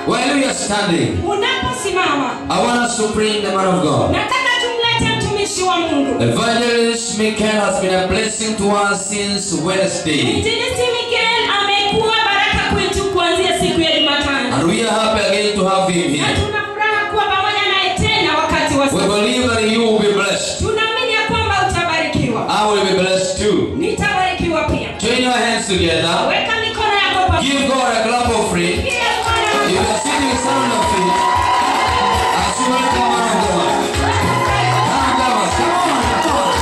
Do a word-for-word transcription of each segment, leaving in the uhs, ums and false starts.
While we are standing, unaposimama, I want us to bring the man of God. nataka tumlete mtumishi wa Mungu. Evangelist Michael has been a blessing to us since Wednesday. Injilisti Michael amekuwa baraka kwetu kuanzia siku ya Jumatano. And we are happy again to have him Na here. tunafuraha kuwa pamoja naye tena wakati wa We sasa. believe that you will be blessed. Tunaamini ya kwamba utabarikiwa. I will be blessed too. Nitabarikiwa pia. Join your hands together. Weka mikono yako pamoja. Give God a clap of praise. Piga Bwana If you are sitting with sound of feet, as you welcome man of God. Come, come, come on, come on.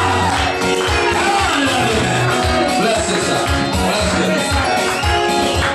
Bless you, sir. Bless you.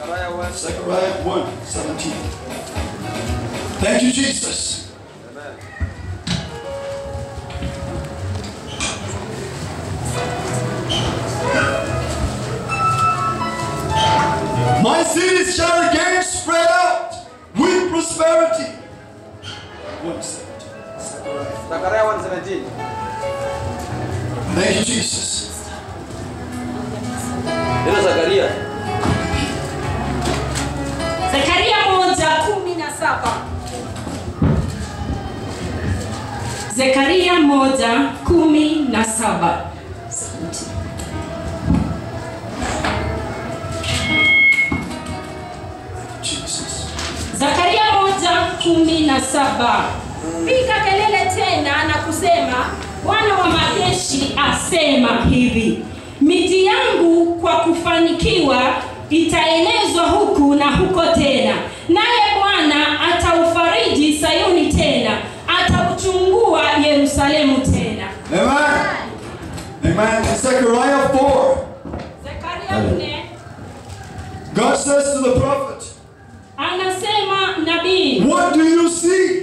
Zechariah one seventeen. Thank you, Jesus. My cities shall again spread out with prosperity. one seventeen. Zechariah one seventeen. Thank you, Jesus. Neno Zakaria. Zekaria moja kumi na saba. Zekaria moja kumi na saba. Zakaria moja kumi na saba. Piga kelele tena na kusema, Bwana wa majeshi asema hivi, miti yangu kwa kufanikiwa itaenezwa huku na huko tena, naye Bwana ataufariji Sayuni tena, atauchungua Yerusalemu tena. Amen. Amen. In Zechariah four, Zekaria nne, God says to the prophet, anasema nabii, what do you see?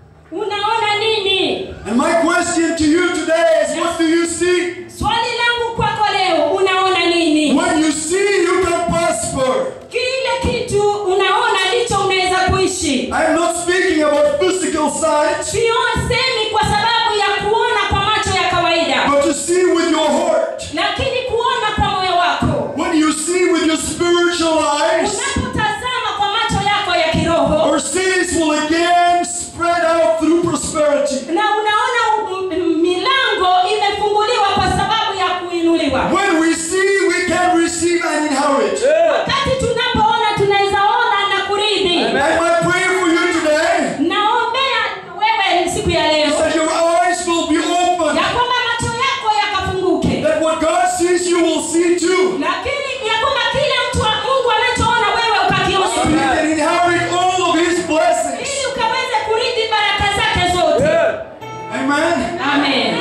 unaona nini? And my question to you today is, what do you see? Swali langu kwako leo, unaona nini? When you see, you can prosper. Kile kitu unaona ndicho unaweza kuishi. I am not speaking about physical sight, Sio semi kwa sababu ya kuona kwa macho ya kawaida, but to see with your heart. lakini kuona kwa moyo wako. When you see with your spiritual eyes, Unapotazama kwa macho yako ya kiroho, our cities will again spread out through prosperity. na unaona um, milango imefunguliwa kwa sababu ya kuinuliwa. When we see, we can receive and inherit. Wakati tunapoona tunaweza ona na kurithi. And my prayer for you today Naombea wewe siku ya leo is that your eyes will be open. ya kwamba macho yako yakafunguke, That what God sees, you will see too. lakini ya kwamba kile mtu wa Mungu anachoona wewe So you ukakiona, can inherit all of His blessings. ili ukaweze kurithi baraka zake zote. Amen. Amen.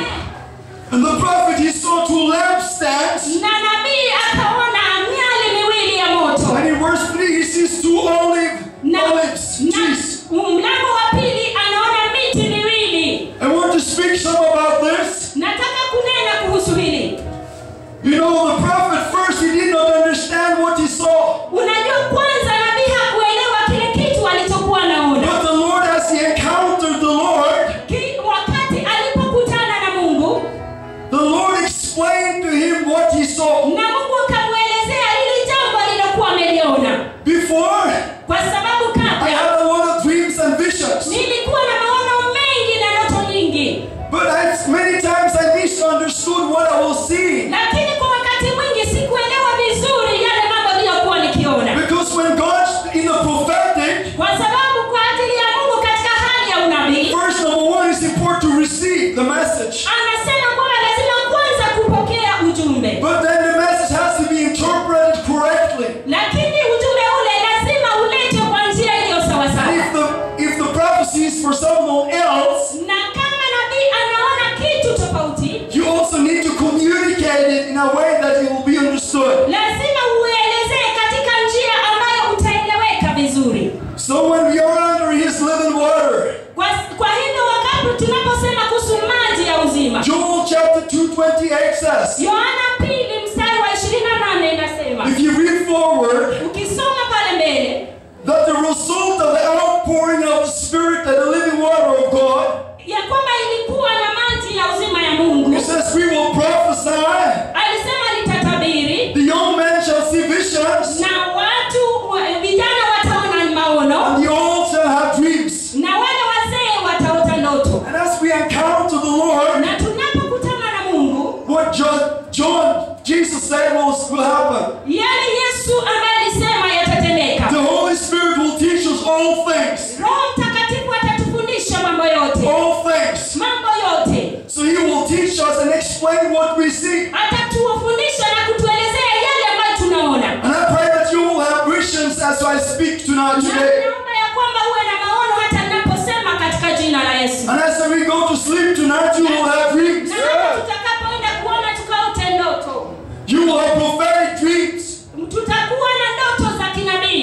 And the prophet, he saw two lampstands. Na nabii akaona miali miwili ya moto. And in verse three, he sees two olive Na, olives na trees. mlango wa pili anaona miti miwili. I want to speak some about this. Nataka kunena kuhusu hili. You know, the prophet first, he did not understand what he saw. Unajua, kwanza nabii hakuelewa kile kitu alichokuwa anaona. But the Lord, as he encountered the Lord, Ki- Wakati alipokutana na Mungu, the Lord explained to him what he saw. na Mungu akamwelezea hili jambo alilokuwa ameliona. Before, Kwa sababu I kabla had a lot of dreams and visions. nilikuwa na maono mengi na ndoto nyingi, But I, many times I misunderstood what I was seeing. lakini kwa wakati mwingi sikuelewa vizuri yale mambo niliyokuwa nikiona. Because when God, in the prophetic, Kwa sababu kwa ajili ya Mungu katika hali ya unabii, first, number one, it's important to receive the message. anasema kwamba lazima kwanza kupokea ujumbe, But then the message has to be interpreted correctly. lakini ujumbe ule lazima uletwe kwa njia iliyo sawa And sawa. if the if the prophecy is for someone else, Na kama nabii anaona kitu tofauti, you also need to communicate it in a way that it will be understood. lazima uelezee katika njia ambayo utaeleweka vizuri. So when we are under His living water, Kwa, kwa hivyo wakati tunaposema kuhusu maji ya uzima, Joel chapter two twenty-eight says, Yohana pili mstari wa ishirini na nane inasema, if you read forward, ukisoma pale mbele, that the result of the outpouring of the Spirit and the living water of God, ya kwamba ilikuwa na maji ya uzima ya Mungu. it says we will prophesy, Alisema litatabiri, the young men shall see visions, na watu wa- vijana wataona maono, and the old shall have dreams. na wale wazee wataota ndoto. And as we encounter the Lord, Na tunapokutana na Mungu, what John, John Jesus said will, will happen. yale Yesu ambaye alisema yatatendeka. The Holy Spirit will teach us all things. Roho Mtakatifu atatufundisha mambo yote, All things. mambo yote. So He will teach us and explain what we see. Atatufundisha na kutuelezea yale ambayo tunaona. And I pray that you will have visions as I speak tonight Na today. naomba ya kwamba uwe na maono hata ninaposema katika jina la Yesu. And as we go to sleep tonight, you will have dreams. Na hata tutakapoenda kuona tukaote ndoto, You will have prophetic dreams. tutakuwa na ndoto za kinabii.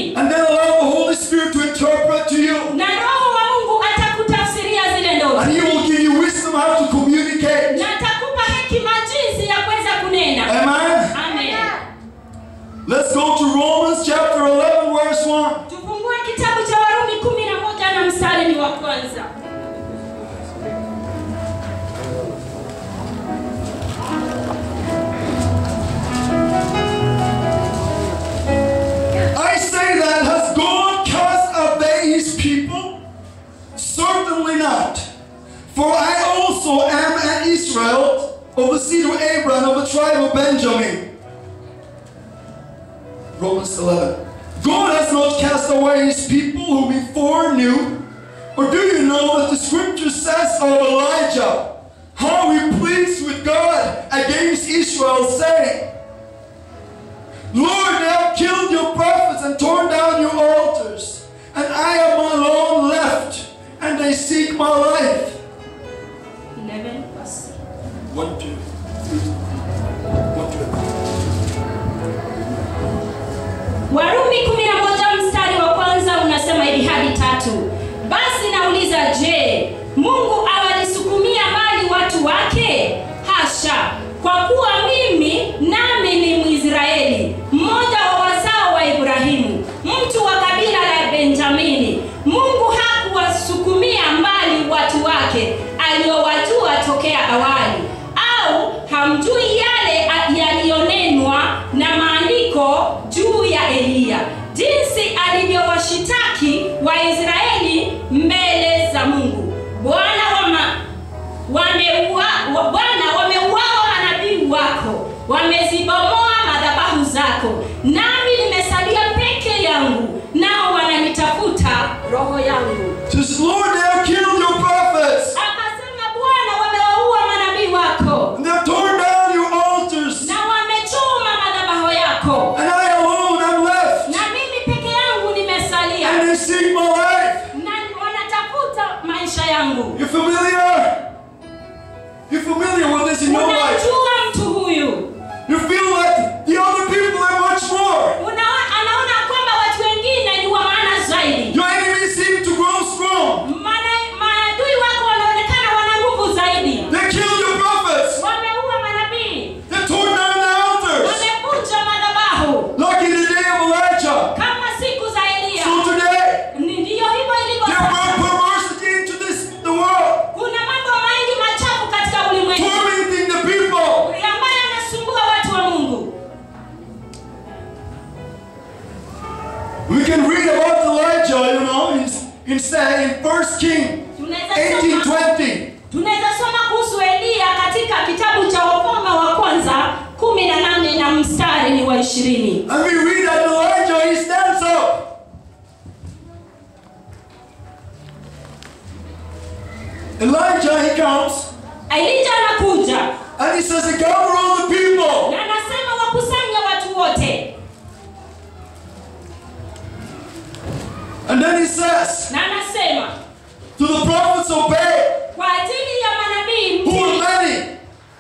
kwanza. I say that, has God cast away his people? Certainly not. For I also am an Israel, of the seed of Abraham, of the tribe of Benjamin. Romans eleven. God has not cast away his people whom he foreknew. Or do you know that the scripture says of Elijah, how he pleads with God against Israel, saying, Lord, they have killed your prophets and torn down your altars, and I am alone left, and they seek my life. eleven verse. One, two. One, two. Warumi kumi na moja mstari wa kwanza unasema hivi hadi tatu. Basi nauliza, je, Mungu awalisukumia mbali watu wake? Hasha! Kwa kuwa mimi nami ni Mwisraeli, mmoja wa wazao wa Ibrahimu, mtu wa kabila la Benjamini. Mungu hakuwasukumia mbali watu wake aliowajua tokea awali. Au hamjui yale yaliyonenwa na maandiko juu ya Eliya, jinsi alivyowashitaki Waisraeli mbele za Mungu? Bwana wama wameua Bwana wameuawa manabii wako, wamezibomoa madhabahu zako, nami nimesalia peke yangu, nao wananitafuta roho yangu. Says, Lord, they have killed your prophets. Akasema, Bwana wamewaua manabii wako, And they have torn down your altars. na wamechoma madhabahu yako, And I alone am left. na mimi peke yangu nimesalia, And they seek my life. na wanatafuta maisha yangu. You're familiar? You're familiar with this in your life. Unajua mtu huyu, You feel like the other people are much more. Una, anaona kwamba watu wengine ni wa maana zaidi. Your enemies seem to grow strong. Maana maadui wako wanaonekana wana nguvu zaidi. They killed your prophets. Wameua manabii, They tore down the altars. wamevunja madhabahu Like in the day of Elijah. kama siku za Eliya. So today, Ni- Ndiyo hivyo ilivyo there sasa. brought perversity into this the world, Kuna mambo mengi machafu katika ulimwengu tormenting the people. ambayo yanasumbua watu wa Mungu. We can read about Elijah, you know, in, in, say, in First Kings Tunaweza eighteen soma, twenty. tunaweza soma kuhusu Eliya katika kitabu cha Wafalme wa kwanza kumi na nane na mstari ni wa ishirini. And we read that Elijah, he stands up. Elijah, he comes, Elijah anakuja and he says, gather all the people. na anasema wakusanya watu wote, And then he says, na anasema to the prophets of Baal, kwa ajili ya manabii who are mtini many.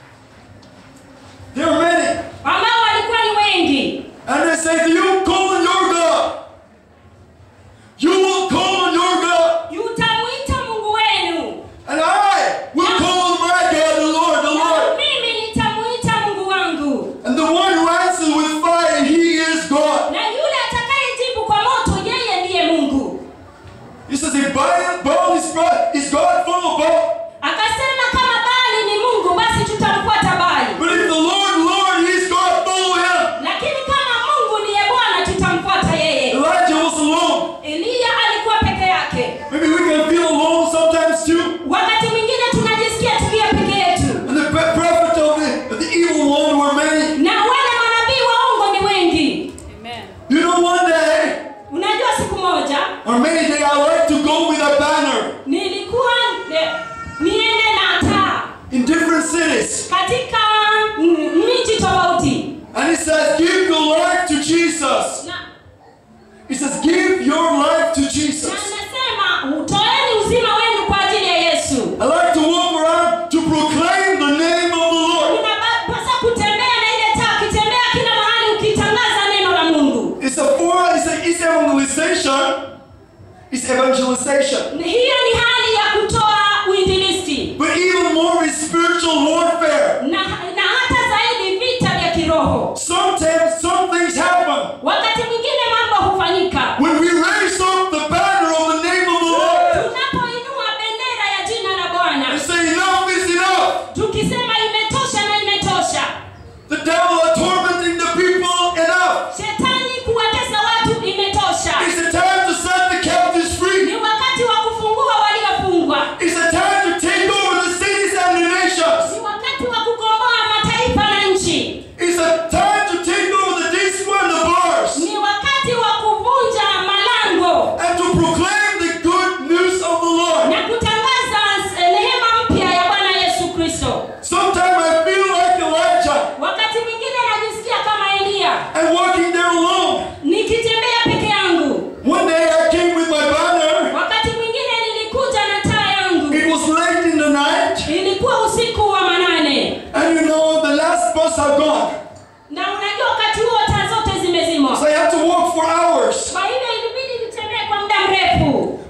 There are many. ambao walikuwa ni wengi, And they say, do you call on your God? You will call on your God. yutamuita Mungu wenu, And I will call on my God, the Lord, the na Lord. mimi nitamuita Mungu wangu, And the one who answers with fire, he is God. na yule atakayejibu kwa moto, yeye ndiye Mungu. He says, if Baal, Baal is, is God, follow Baal. Akasema kama Baali ni Mungu, basi tutamfuata Baali, But if the Lord, Lord, he is God, follow him. lakini kama Mungu ndiye Bwana, tutamfuata yeye. Elijah was alone. Eliya alikuwa peke yake. Maybe we can feel alone sometimes too. Wakati mwingine tunajisikia tukiwa peke yetu, And the pe- prophet of the, of the evil one were many. na wale manabii waongo ni wengi. You know, one day, Unajua, siku moja or many days, I like to go with a banner nilikuwa ne, niende na taa in different cities. katika mm, miji tofauti, And it says, give your life to Jesus. na It says, give your life to na Jesus. nasema utoeni uzima wenu kwa ajili ya Yesu. I like to walk around to proclaim the name of the Lord. Unapaswa kutembea na ile taa, ukitembea kila mahali ukitangaza neno la Mungu. It's a for it's, a, it's evangelization. It's evangelization. Hiyo ni hali ya kutoa uinjilisti, But even more is spiritual warfare. na, na hata zaidi vita vya kiroho. Sometimes some things happen Wakati mwingine mambo hufanyika when we raise up the banner of the name of the Lord. tunapoinua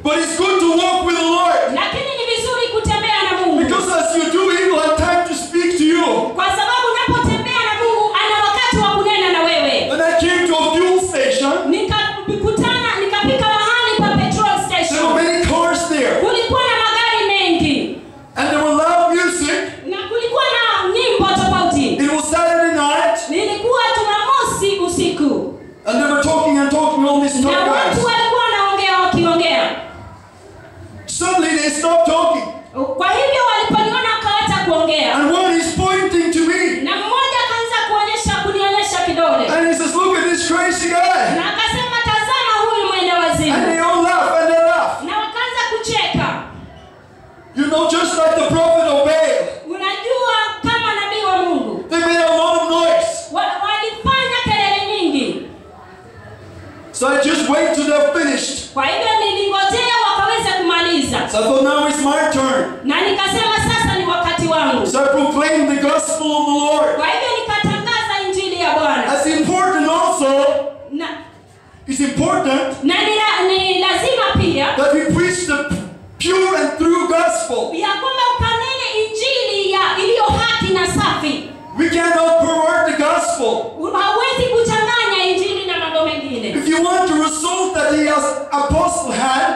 But it's good to walk with the Lord. lakini ni vizuri kutembea na Mungu, Because as you do, He will have time to speak to you. kwa sababu unapotembea na Mungu ana wakati wa kunena na wewe. When I came to a fuel station, Nikakutana nikapika mahali pa petrol there station, were many cars there. kulikuwa na magari mengi And there were loud music. na kulikuwa na nyimbo tofauti. It was Saturday night. Nilikuwa Jumamosi usiku And they were talking and talking, all these na talk watu guys. walikuwa wanaongea wakiongea. Suddenly they stopped talking. Kwa hivyo waliponiona wakaacha kuongea, And one is pointing to me. na mmoja akaanza kuonyesha kunionyesha kidole And he says, look at this crazy guy. na akasema, tazama huyu mwenda And wazimu, they all laugh and they laugh. na wakaanza kucheka. You know, just like the prophet of Baal. Unajua, kama nabii wa Mungu They made a lot of noise. wa- walifanya kelele nyingi. So I just wait till they're finished. Kwa hivyo nilingojea wakaweza kumaliza, So I thought, now it's my turn. na nikasema sasa ni wakati wangu. So I proclaimed the gospel of the Lord. Kwa hivyo nikatangaza injili ya Bwana, That's important also. na It's important na ni, la- ni lazima pia that we preach the pure and true gospel. ya kwamba ukanene injili ya iliyo haki na safi. We cannot pervert the gospel. Hauwezi kuchanganya injili na mambo mengine. If you want the result that the apostle had,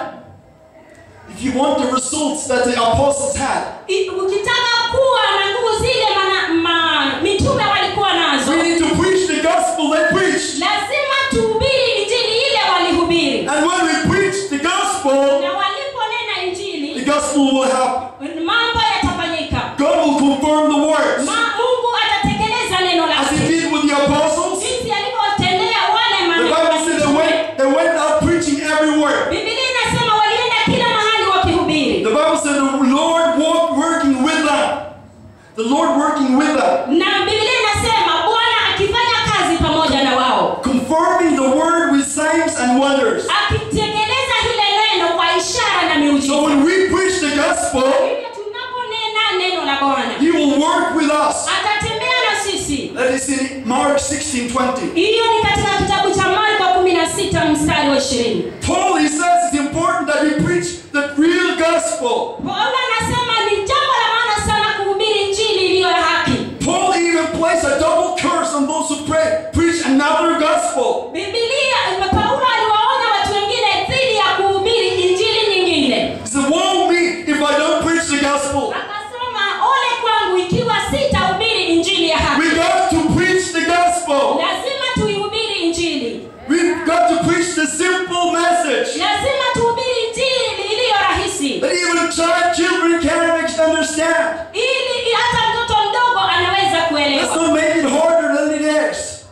if you want the results that the apostles had, I- Ukitaka kuwa na nguvu zile mana, ma, mitume walikuwa nazo, we need to preach the gospel they preached. lazima tuhubiri injili ile walihubiri, And when we preach the gospel, na waliponena the injili gospel will happen. mambo yatafanyika. God will confirm the words. Ma, Mungu atatekeleza neno As he lake did with the apostles, jinsi alivyotendea wale the manabii. Bible said they went, they went out preaching everywhere. Biblia inasema walienda kila mahali wakihubiri, The Bible said the Lord walked working with them. The Lord working with them. na Biblia inasema Bwana akifanya kazi pamoja na wao, Confirming the word with signs and wonders. akitekeleza hile neno kwa ishara na So miujiza. when we preach the gospel, Hivyo tunaponena neno la Bwana, he will work with us. atatembea na sisi. That is in Mark sixteen twenty. Hiyo ni katika kitabu cha Marko kumi na sita mstari wa ishirini. Paul, he says it's important that we preach the real gospel. Paulo anasema ni jambo la maana sana kuhubiri injili iliyo ya haki. Paul even placed a double curse on those who pray, preach another gospel. Biblia, Paulo aliwaonya watu wengine dhidi ya kuhubiri injili nyingine. He said, woe me if I don't preach the gospel. Akasema, ole kwangu ikiwa sitahubiri injili ya haki. We got to preach the gospel. Lazima tuihubiri injili. We've got to preach the simple message Lazima tuhubiri injili iliyo rahisi, that even child children can understand. ili hata mtoto mdogo anaweza Let's kuelewa. not make it harder than it is.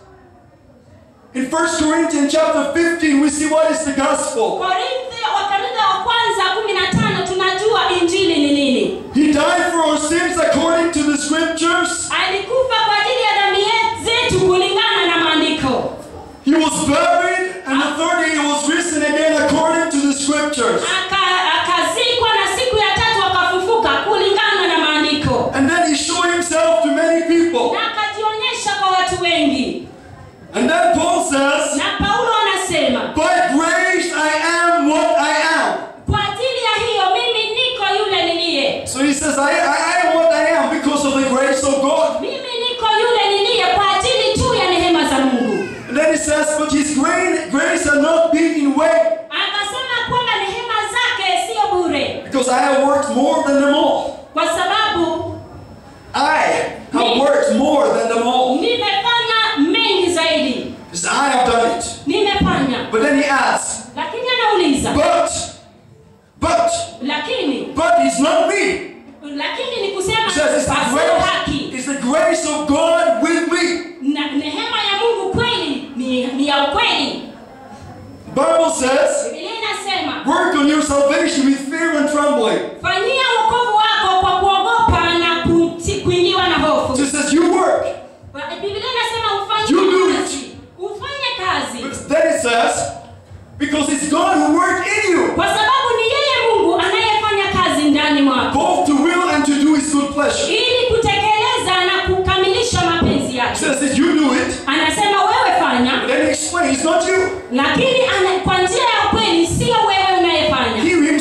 In First Corinthians chapter fifteen, we see what is the gospel. Korintho, Wakorintho wa kwanza kumi na tano tunajua injili ni nini. He died for our sins according to the scriptures. Alikufa kwa ajili ya dhambi zetu kulingana na maandiko. He was buried, and the third day he was risen again according to the scriptures. Aka- Akazikwa na siku ya tatu akafufuka kulingana na maandiko. And then he showed himself to many people. Na akajionyesha kwa watu wengi. And then Paul says, Na Paulo anasema, by grace I am what I am. kwa ajili ya hiyo mimi niko yule niliye. So he says, I, I, I am what I am because of the grace of God. Mimi niko yule niliye kwa ajili tu ya neema za Mungu. And then he says, but his grace, grace has not been in vain, Akasema kwamba neema zake sio bure, because I have worked more than them all. kwa sababu I have worked more than them all. nimefanya mengi zaidi. He says, I have done it. Nimefanya. But then he adds, Lakini anauliza, but, but, lakini but it's not me. lakini ni kusema He says, it's the pasio grace, haki. it's the grace of God with me. Na neema ya Mungu kweli ni, ni ya ukweli. The Bible says, Biblia inasema, work on your salvation with fear and trembling. fanyia wokovu wako kwa kuogopa na kuti- kuingiwa na hofu. So it says, you work. Biblia inasema ufanye You do it. kazi. Ufanye kazi. But then it says, because it's God who worked in you, Kwa sababu ni yeye Mungu anayefanya kazi ndani mwako, both to will and to do his good pleasure. ili kutekeleza na kukamilisha mapenzi It yake. says that you do it, Anasema wewe fanya, but then he explains, it's not you. lakini ana- kwa njia ya ukweli sio wewe unayefanya. He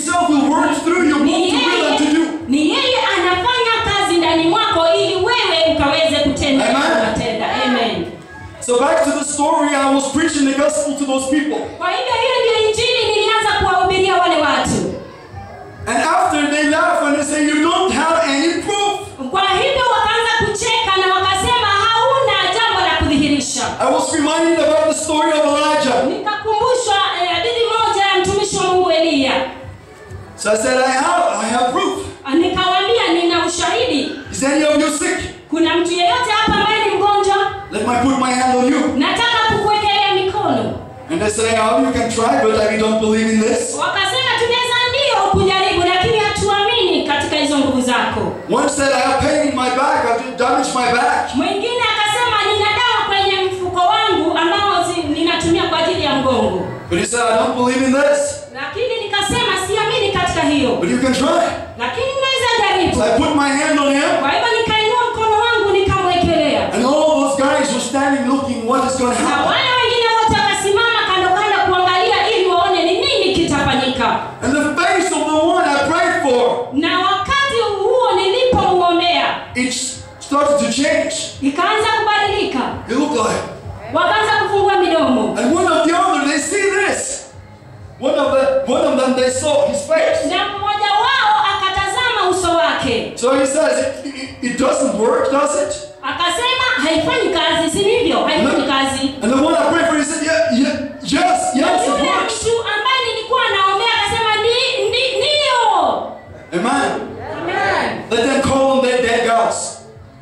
story, I was preaching the gospel to those people. Kwa hivyo hiyo ndio injili nilianza kuwahubiria wale watu. And after they laugh and they say, you don't have any proof. Kwa hivyo wakaanza kucheka na wakasema hauna jambo la kudhihirisha. I was reminded about the story of Elijah. Nikakumbushwa eh, hadithi moja ya mtumishi wa Mungu Elia. So I said, I have, I have proof. Nikawaambia nina ushahidi. Is any of you sick? Kuna mtu yeyote hapa ambaye ni mgonjwa? Let me put my hand on you. Nataka kukuwekelea mikono. And they say, oh, you can try, but I don't believe in this. Wakasema tunaweza ndio kujaribu lakini hatuamini katika hizo nguvu zako. One said, I have pain in my back, I've damaged my back. Mwingine akasema nina dawa kwenye mfuko wangu ambao zi- ninatumia kwa ajili ya mgongo. But he said, I don't believe in this. Lakini nikasema siamini katika hiyo. But you can try. Lakini naweza jaribu. So I put my hand on him. Kwa hivyo nikainua mkono wangu nikamwekelea. And all those guys were standing looking what is going to Na happen. wale wengine wote wakasimama kando kando kuangalia ili waone ni nini kitafanyika. And the face of the one I prayed for, Na wakati huo nilipomuombea, it started to change. ikaanza kubadilika. It looked like. Wakaanza kufungua midomo. And one of the other, they see this. One of the, one of them, they saw his face. Na mmoja wao akatazama uso wake. So he says, it, it, it doesn't work, does it? Akasema haifanyi kazi, si ndivyo? Haifanyi kazi. And the one I prayed for, he said, yeah, yeah, yes, yes, it Yule works. mtu ambaye nilikuwa naombea akasema ndi ndi ndio. Amen. Amen. Let them call them their dead gods.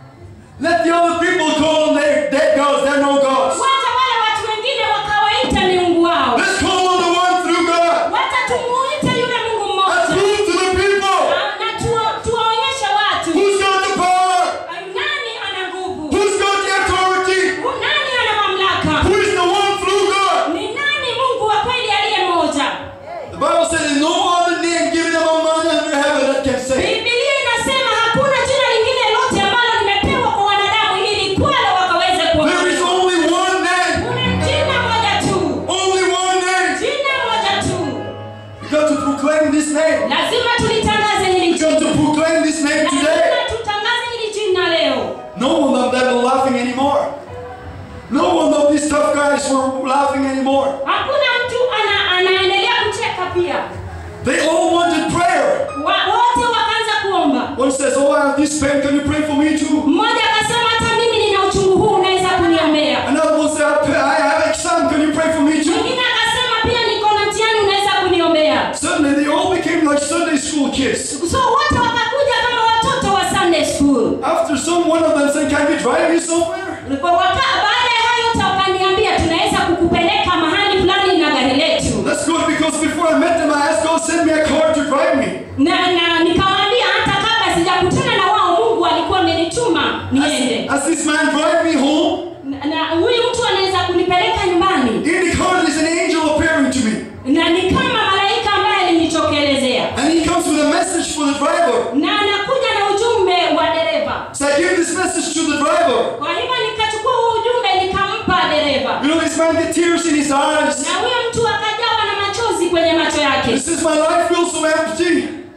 Let the other people call them their dead gods. They're no gods. Wacha wale watu wengine wakawaita miungu wao. Let's call on the one through God. Wacha tumuite yule Mungu Let's mmoja. prove to the people Na na tuwa- tuwaonyeshe watu who's got the power, nani ana nguvu. who's got the authority, Nani ana mamlaka. who is the one through God. Ni nani Mungu wa kweli aliye mmoja. The Bible says there's no other name given among men under heaven that can save. Biblia inasema hakuna jina lingine lote ambalo limepewa kwa wanadamu ili kwalo wakaweze There is kuokoka. only one name. Kuna jina moja tu. Only one name. Jina moja tu. You got to proclaim this name. Lazima tulitangaze hili You got jina. to proclaim this name today. Lazima tutangaze hili jina leo. No one of them were laughing anymore. No one of these tough guys were laughing anymore. Hakuna mtu ana, anaendelea kucheka pia. They all wanted prayer. Wa, wote wakaanza kuomba. One says, oh, I have this pain, can you pray for me too? Mmoja akasema hata mimi nina uchungu huu unaweza kuniombea. Another one said, I have exam, can you pray for me too? Mwingine akasema pia niko na mtihani unaweza kuniombea. Suddenly they all became like Sunday school kids. So wote wakakuja kama watoto wa Sunday school. After some one of them said, can we drive you somewhere? Kwa waka, baada ya hayo wakaniambia tunaweza kukupeleka mahali fulani na gari letu. That's good because before I met them, I asked God send me a car to drive me. Na na nikawaambia hata kabla sijakutana na wao Mungu alikuwa amenituma niende. As, as this man drive me home, Na na huyu mtu anaweza kunipeleka nyumbani. in the car there's an angel appearing to me. Na ni kama malaika ambaye alinitokelezea. And he comes with a message for the driver. Na anakuja na ujumbe wa dereva. So I give this message to the driver. Kwa hivyo nikachukua huu ujumbe nikampa dereva. You know, this man get tears in his eyes. Na huyo mtu akajawa na machozi kwenye macho yake. He says, my life feels so empty.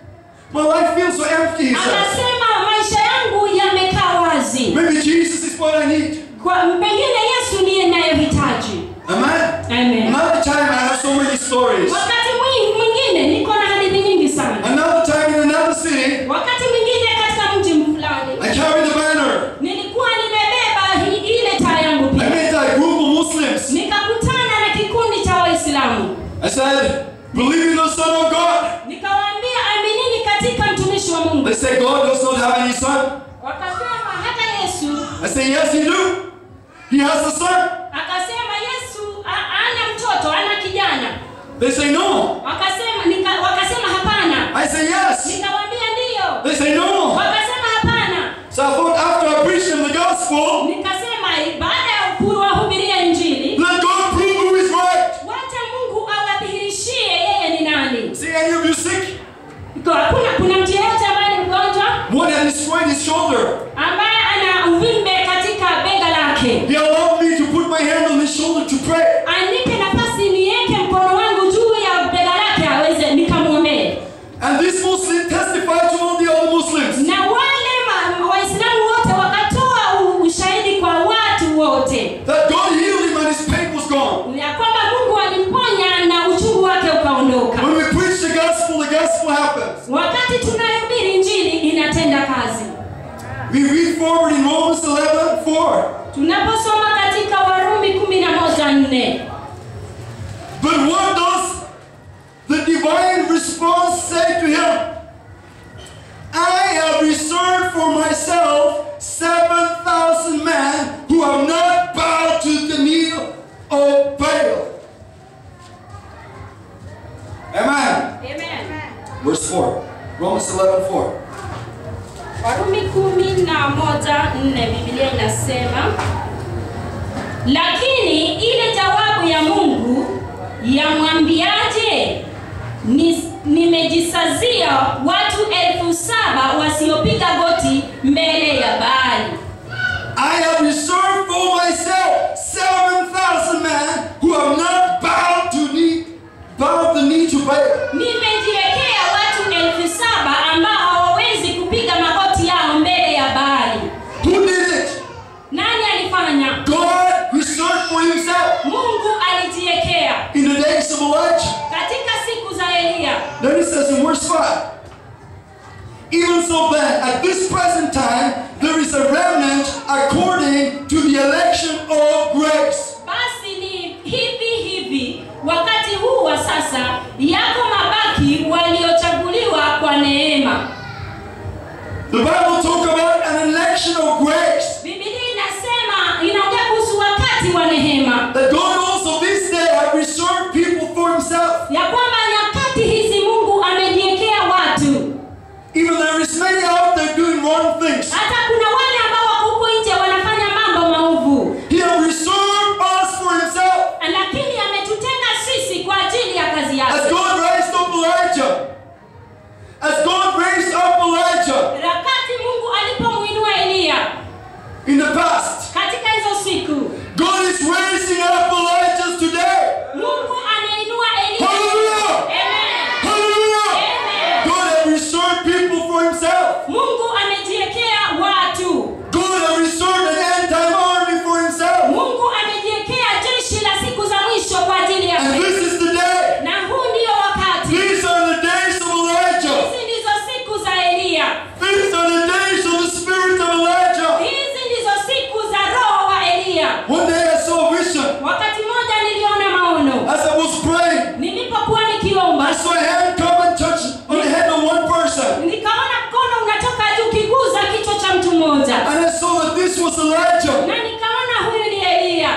My life feels so empty, he says. Anasema maisha yangu yamekaa wazi. Maybe Jesus is what I need. Kwa pengine Yesu ndiye ninayohitaji. Amen? Amen. Another time I have so many stories. Wakati mwingi mwingine niko na hadithi nyingi sana. Another time in another city, Wakati mwingine katika mji fulani I carried the banner. nilikuwa nimebeba hi- ile taa yangu I pia. met a group of Muslims. Nikakutana na kikundi cha Waislamu. I said, believe in the Son of God. Nikawaambia aminini katika mtumishi wa Mungu. They say God does not have any son. Wakasema hata Yesu. I say, yes, he do. He has a son. Akasema Yesu a- ana mtoto, ana kijana. They say no. Wakasema nika, wakasema hapana. I say yes. Nikawaambia ndio. They say no. Wakasema hapana. So I thought after I preached them the gospel, Nikasema baada ya kuwahubiria injili, let God prove who is right. wacha Mungu awadhihirishie yeye ni nani. See any of you sick? Kwa kuna kuna mtu yeyote ambaye ni mgonjwa One had destroyed his shoulder. ambaye ana uvimbe katika bega lake. He allowed me to put my hand on his shoulder to pray. Anipe nafasi niweke mkono wangu juu ya bega lake alimponya na uchungu wake ukaondoka. When we preach the gospel, the gospel happens. Wakati tunahubiri injili inatenda kazi. We read forward in Romans eleven four. Tunaposoma katika Warumi kumi na moja nne. But what does the divine response say to him? I have reserved for myself seven thousand men who have not bowed to the knee of Baal. Amen. Amen. Verse four. Romans eleven four. Warumi kumi na moja nne, Biblia inasema, lakini ile jawabu ya Mungu yamwambiaje? Ni, nimejisazia watu elfu saba wasiopiga goti mbele ya Baali. I have reserved for myself seven thousand men who have not bowed to knee, bowed the knee to Baal. Nimejiwekea watu elfu saba ambao hawawezi kupiga magoti yao mbele ya Baali. Who did it? Nani alifanya? God reserved for himself. Mungu alijiwekea. In the days of Elijah. Katika siku za Elia. Then he says in verse five, even so then, at this present time, there is a remnant according to the election of grace. Basi ni hivi hivi, wakati huu wa sasa, yako mabaki waliochaguliwa kwa neema. The Bible talks about an election of grace. Biblia inasema, inaongea kuhusu wakati wa neema. That God also this day have reserved people for himself. Ya kwamba nyakati hizi Mungu amejiwekea watu. Even there is many out there doing wrong things. Hata kuna wale ambao wako huko nje wanafanya mambo maovu. He has reserved us for himself. Lakini ametutenga sisi kwa ajili ya kazi yake. As God raised up Elijah. As God raised up Elijah. Wakati Mungu alipomuinua Elia. In the past. Katika hizo siku. God is raising up Elijah today. Mungu anainua Elia. Hallelujah. Amen. Hallelujah. Amen. God has reserved people for himself. Mungu amejiwekea watu. God has reserved an end-time army for himself. Mungu amejiwekea jeshi la siku za mwisho kwa ajili yake. And this is the day. Na huu ndio wakati. These are the days of Elijah. Hizi ndizo siku za Elia. These are the days of the spirit of Elijah. Hizi ndizo siku za roho wa Elia. One day I saw a vision. Wakati mmoja niliona maono. As I was praying, Nilipokuwa nikiomba, I saw a hand come and touch on the head of one person. nikaona mkono unatoka juu ukiguza kichwa cha mtu mmoja. And I saw that this was Elijah. Na nikaona huyu ni Elia.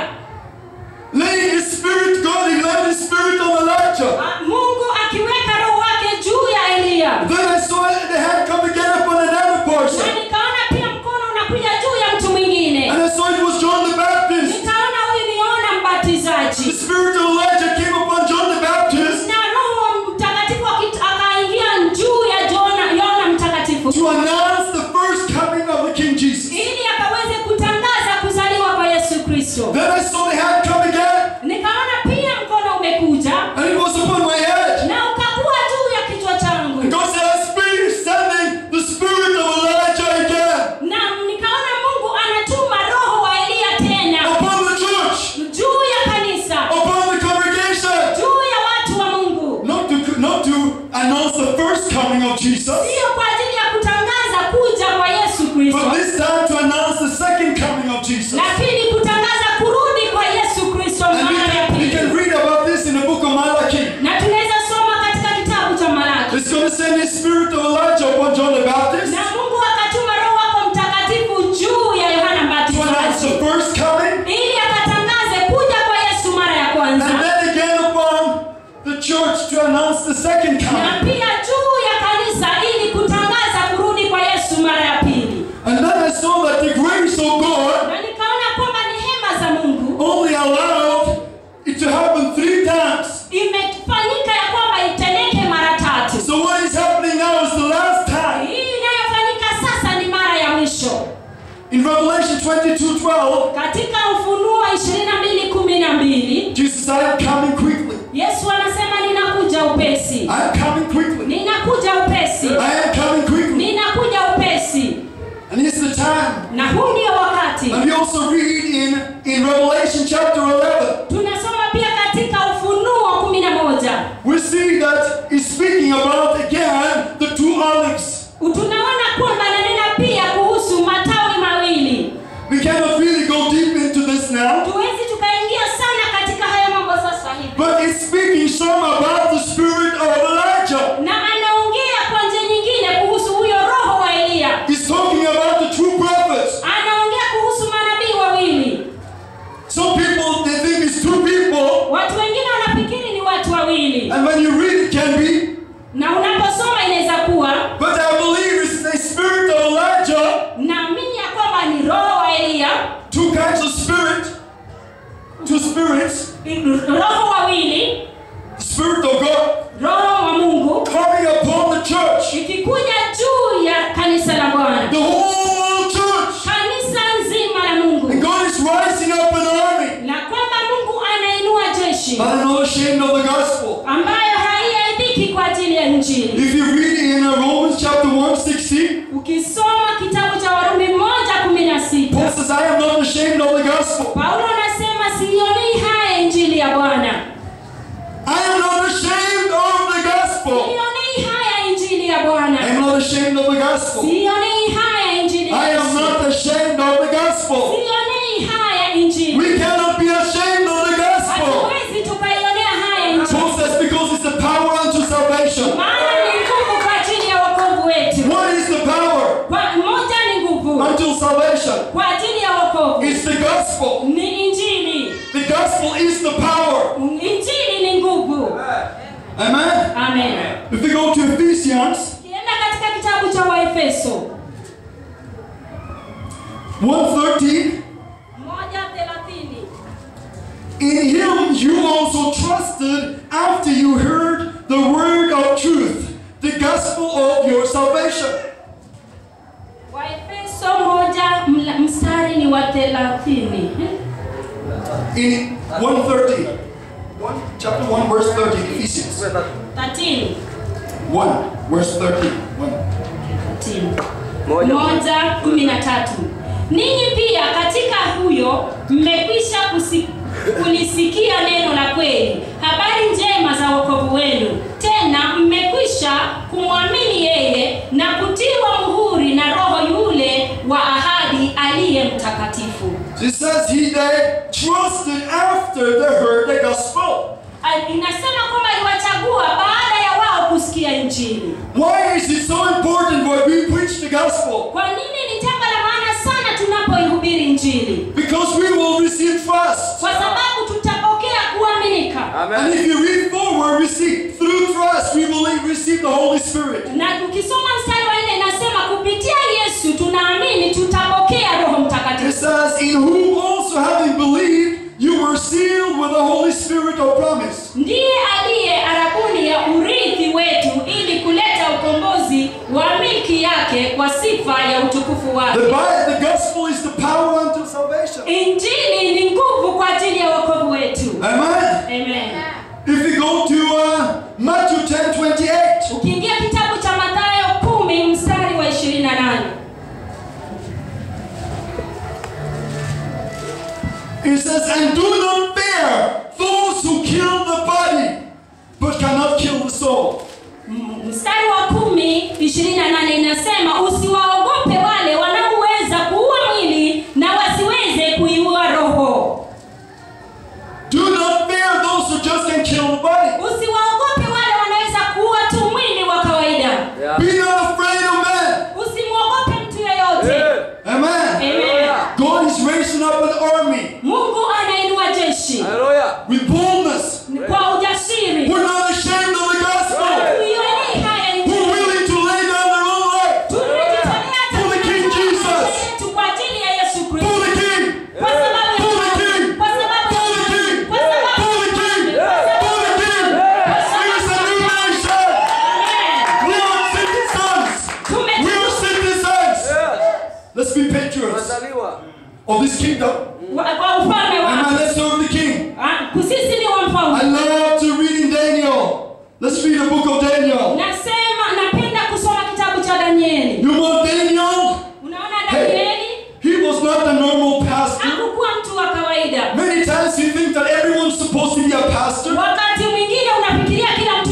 Laying his spirit, God, he laid his spirit on Elijah. Ah, Mungu akiweka roho wake juu ya Elia. Then I saw the hand come again upon another Na person. nikaona pia mkono unakuja juu ya mtu mwingine. And I saw it was John the Baptist. Nikaona huyu ni Yohana The Mbatizaji. spirit of Elijah came upon John the Baptist Na roho mtakatifu akit- akaingia juu ya Yohana Yohana mtakatifu. to announce the first coming of the King Jesus. Ili akaweze kutangaza kuzaliwa kwa Yesu Kristo. Then I saw the hand come again, Nikaona pia mkono umekuja and it was upon my head. na ukakuwa juu ya kichwa changu. And God said, I speak, sending the spirit of Elijah again Na nikaona Mungu anatuma roho wa Elia tena upon the church, juu ya kanisa, upon the congregation. juu ya watu wa Mungu. Not to, not to announce the first coming of Jesus, Sio kwa ajili ya kutangaza kuja kwa Yesu Kristo, but this time to announce the second coming of Jesus. lakini kutangaza kurudi kwa Yesu Kristo And we mara ya can, we pili. can read about this in the book of Malachi. Na tunaweza soma katika kitabu cha Malaki. It's going to send the spirit of Elijah upon John the Baptist Na Mungu akatuma roho wako mtakatifu juu ya Yohana to announce Mbatizaji the first coming, ili akatangaze kuja kwa Yesu mara ya kwanza. and then again upon the church to announce the second Na coming. pia juu ya kanisa ili kutangaza kurudi kwa Yesu mara ya pili. And then I saw that the grace of God Na nikaona kwamba neema za Mungu only allowed it to happen three times. imefanyika ya kwamba itendeke mara tatu. So what is happening now is the last time. Hii inayofanyika sasa ni mara ya mwisho. In Revelation twenty-two twelve, Katika Ufunuo ishirini na mbili kumi na mbili, Jesus said, I am coming quickly. Yesu anasema ninakuja upesi. I am coming quickly. Ninakuja upesi. I am coming quickly. Ninakuja upesi. And it's the time. Na huu ndio wakati. And we also read in, in Revelation chapter eleven. Tunasoma pia katika Ufunuo we see that he's speaking about again the two olives. tunaona kwamba ananena pia kuhusu matawi mawili. We cannot really go deep into this now, Tuwezi tukaingia sana katika haya mambo sasa hivi. but it's speaking some about the spirit of Elijah. Na anaongea kwa njia nyingine kuhusu huyo roho wa Elia. He's talking about the true prophets. Anaongea kuhusu manabii wawili. Some people, they think it's two people, Watu wengine wanafikiri ni watu wawili. and when you read it, can be. Na unaposoma inaweza kuwa, But I believe it's the spirit of Elijah, naamini ya kwamba ni roho wa Elia, two kinds of spirit, two spirits, roho wawili, the spirit of God roho wa Mungu coming upon the church, ikikuja juu ya kanisa la Bwana. the whole church. Kanisa nzima la Mungu. And God is rising up an army. Na kwamba Mungu anainua jeshi But I'm not ashamed of the gospel. ambayo haiaibiki kwa ajili ya Injili. If you read in uh, Romans chapter one sixteen, Ukisoma kitabu cha Warumi moja kumi na sita, Paul says, I am not ashamed of the gospel. Paulo anasema sionei haya Injili ya Bwana. I am not ashamed of the gospel. Sionei haya Injili ya Bwana. I am not ashamed of the gospel. Sionei haya Injili ya I am Yesu. not ashamed of the gospel. Sionei haya Injili. We cannot be ashamed of the gospel. Hatuwezi tukaionea haya Injili. Paul says, because it's the power unto salvation. Maana ni nguvu kwa ajili ya wokovu wetu. What is the power Kwa moja ni nguvu unto salvation? kwa ajili ya wokovu. It's the gospel. Ni Injili. The gospel is the power. Injili ni nguvu. Amen. Amen. If we go to Ephesians Kienda katika kitabu cha Waefeso one thirteen, moja thelathini. in him you also trusted after you heard the word of truth, the gospel of your salvation. Waefeso moja mla- mstari ni wa thelathini. In one thirteen, one, chapter one, verse thirteen, Ephesians thelathini. one, verse thirteen. one. Moja. Moja kumi na tatu. Ninyi pia katika huyo mmekwisha kusi- kulisikia neno la kweli, habari njema za wokovu wenu. Tena mmekwisha kumwamini yeye na kutiwa muhuri na Roho yule wa ahadi aliye mtakatifu. It says he that trusted after they heard the gospel. Al- Inasema kwamba aliwachagua baada ya wao kusikia Injili. Why is it so important when we preach the gospel? Kwa nini ni jambo la maana sana tunapoihubiri Injili? Because we will receive trust. Kwa sababu tutapokea kuaminika. And Amen. if you read forward, we see through trust we will receive the Holy Spirit. Na ukisoma mstari wa nne inasema kupitia Yesu tunaamini tutapokea Roho It Mtakatifu. says, in whom also having believed, you were sealed with the Holy Spirit of promise. Ndiye aliye arabuni ya urithi wetu ili kuleta ukombozi wa milki yake kwa sifa ya utukufu The, wake. Bible, the gospel is the power unto salvation. Injili ni nguvu kwa ajili ya wokovu wetu. Amen. Amen. If we go to uh, Matthew ten twenty-eight, Ukiingia kitabu cha Mathayo kumi mstari wa ishirini na nane. it says, and do not fear those who kill the body, but cannot kill the soul. M- Mstari wa kumi ishirini na nane inasema usiwaogope wale wanaoweza kuua mwili na wasiweze kuiua roho. Do not fear those who just can kill the body. Usiwaogope wale wanaweza kuua tu mwili wa kawaida. Yeah. Be not afraid of men. Usimwogope mtu yeyote. Yeah. Amen. Amen. God is raising up an army Mungu anainua jeshi Hallelujah. with boldness. kwa ujasiri. We're not ashamed of the gospel. Tuionee haya We're Injili. willing to lay down their own life Tumejitolea For the King Jesus. yetu kwa ajili ya Yesu for Kristo. the King. Kwa sababu ya For the King. kwa sababu ya For the King. kwa sababu For the King. kwa sababu For the King. It is a new nation. We are citizens. We are citizens. Yes. Let's be patriots Tunazaliwa. of this kingdom. Wa- kwa ufalme Amen. wa Let's serve the King. Ah, kusisi ni wa I mfalme. love to read in Daniel. Let's read the book of Daniel. Nasema napenda kusoma kitabu cha Danieli. You know Daniel? Unaona Danieli He was not a normal pastor. hakukuwa mtu wa kawaida. Many times you think that everyone's supposed to be a pastor. Wakati mwingine unafikiria kila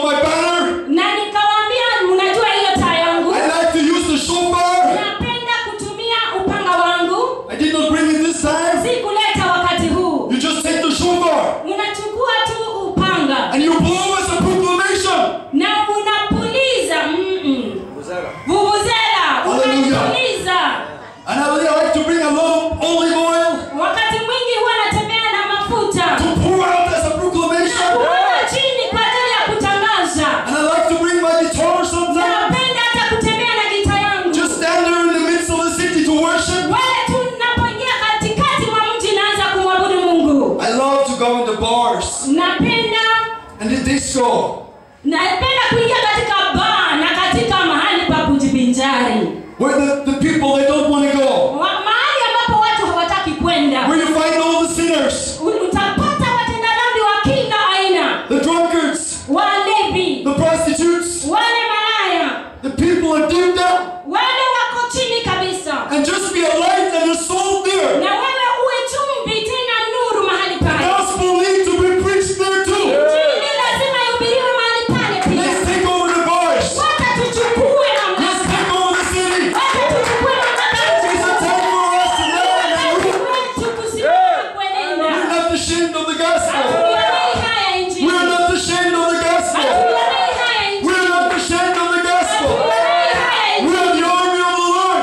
my banner. Na nikawaambia, mnajua hiyo taa yangu. I like to use the shofar. Napenda kutumia upanga wangu. I did not bring it this time. Sikuleta wakati huu. You just take the shofar Unachukua tu upanga. and you blow as a proclamation. Na unapuliza. Mm-mm. Vuvuzela. Hallelujah. Unapuliza. And I really like to bring a lot of olive oil Wakati mwingi huwa natembea na mafuta. to pour out as a proclamation. Kuona chini kwa ajili ya kutangaza. And I like to bring my guitar sometimes. Napenda hata kutembea na gita yangu. Just stand there in the midst of the city to worship. Wale tu napoingia katikati mwa mji naanza kumwabudu Mungu. I love to go in the bars Napenda and the disco napenda kuingia katika bar na katika mahali pa kujivinjari. where the, the people they don't want to go. Wa- Mahali ambapo watu hawataki kwenda. Where you find all the sinners, U- Utapata watenda dhambi wa kila aina. the drunkards, Walevi, the prostitutes, wale malaya, the people are deep down. wale wako chini kabisa. And just be a light and a salt there. Na wewe uwe chumvi tena nuru mahali pale. Gospel needs to be preached there too. Injili lazima ihubiriwe mahali pale pia. Let's take over the bars. Wacha tuchukue Let's mamlaka. take over the city. Wacha tuchukue mamlaka. It's a time for us to learn and Wakati move. wetu kusimama kuenenda. We're not ashamed of the gospel. Hatuionei haya Injili. We're not ashamed of the gospel. Hatuionei haya Injili. We're not ashamed of the gospel. Hatuionei haya We Injili. are the army of the Lord.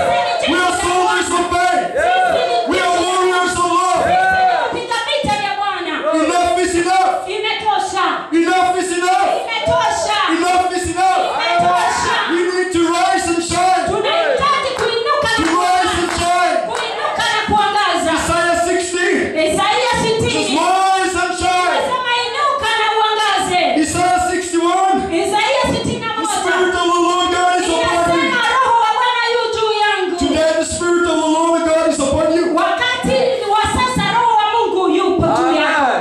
We are soldiers of faith. We are warriors of love. Piga vita vya Bwana. Enough is enough. Imetosha. Enough is enough. Imetosha. Enough is enough. Imetosha. We need to rise and shine. Tunahitaji kuinuka To na rise and shine. kuinuka na kuangaza. Isaiah sixty. Isaiah Just sitini. rise and shine. Nasema inuka na uangaze. Isaiah sixty-one. Isaiah sitini na The moja. Spirit of the Lord God is upon me. Inasema Roho wa Bwana yu juu yangu. Today the Spirit of the Lord God is upon you. Wakati wa sasa Roho wa Mungu yupo juu yangu.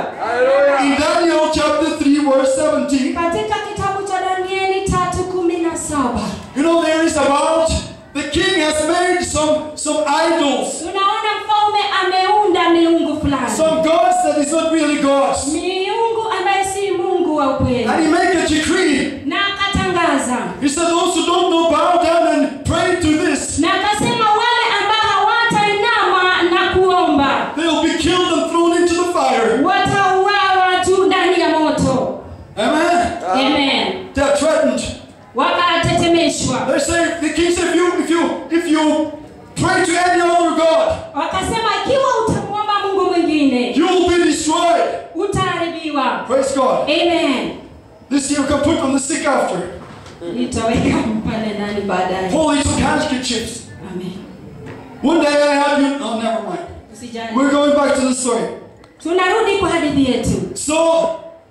In Daniel chapter three verse seventeen. Katika kitabu cha Danieli tatu kumi na saba. You know there is about the king has made some some idols. Tunaona mfalme ameunda miungu fulani. Some gods that is not really gods. Miungu ambaye si Mungu wa ukweli. And he make a decree. Na akatangaza. He said those who don't know bow down and pray to this. Na akasema wale ambao hawatainama na kuomba They'll be killed and thrown into the fire. watauawa tu ndani ya moto. Amen. Amen. They're threatened. Wakatetemeshwa. They say the king said if you if you if you pray to any other god, Wakasema ikiwa utamwomba Mungu mwingine you will be destroyed. utaharibiwa. Praise God. Amen. This year we can put on the sick after. Nitaweka pale ndani baadaye. Holy handkerchiefs. Amen. One day I had you. Oh, never mind. Usijali. We're going back to the story. Tunarudi kwa hadithi yetu. So,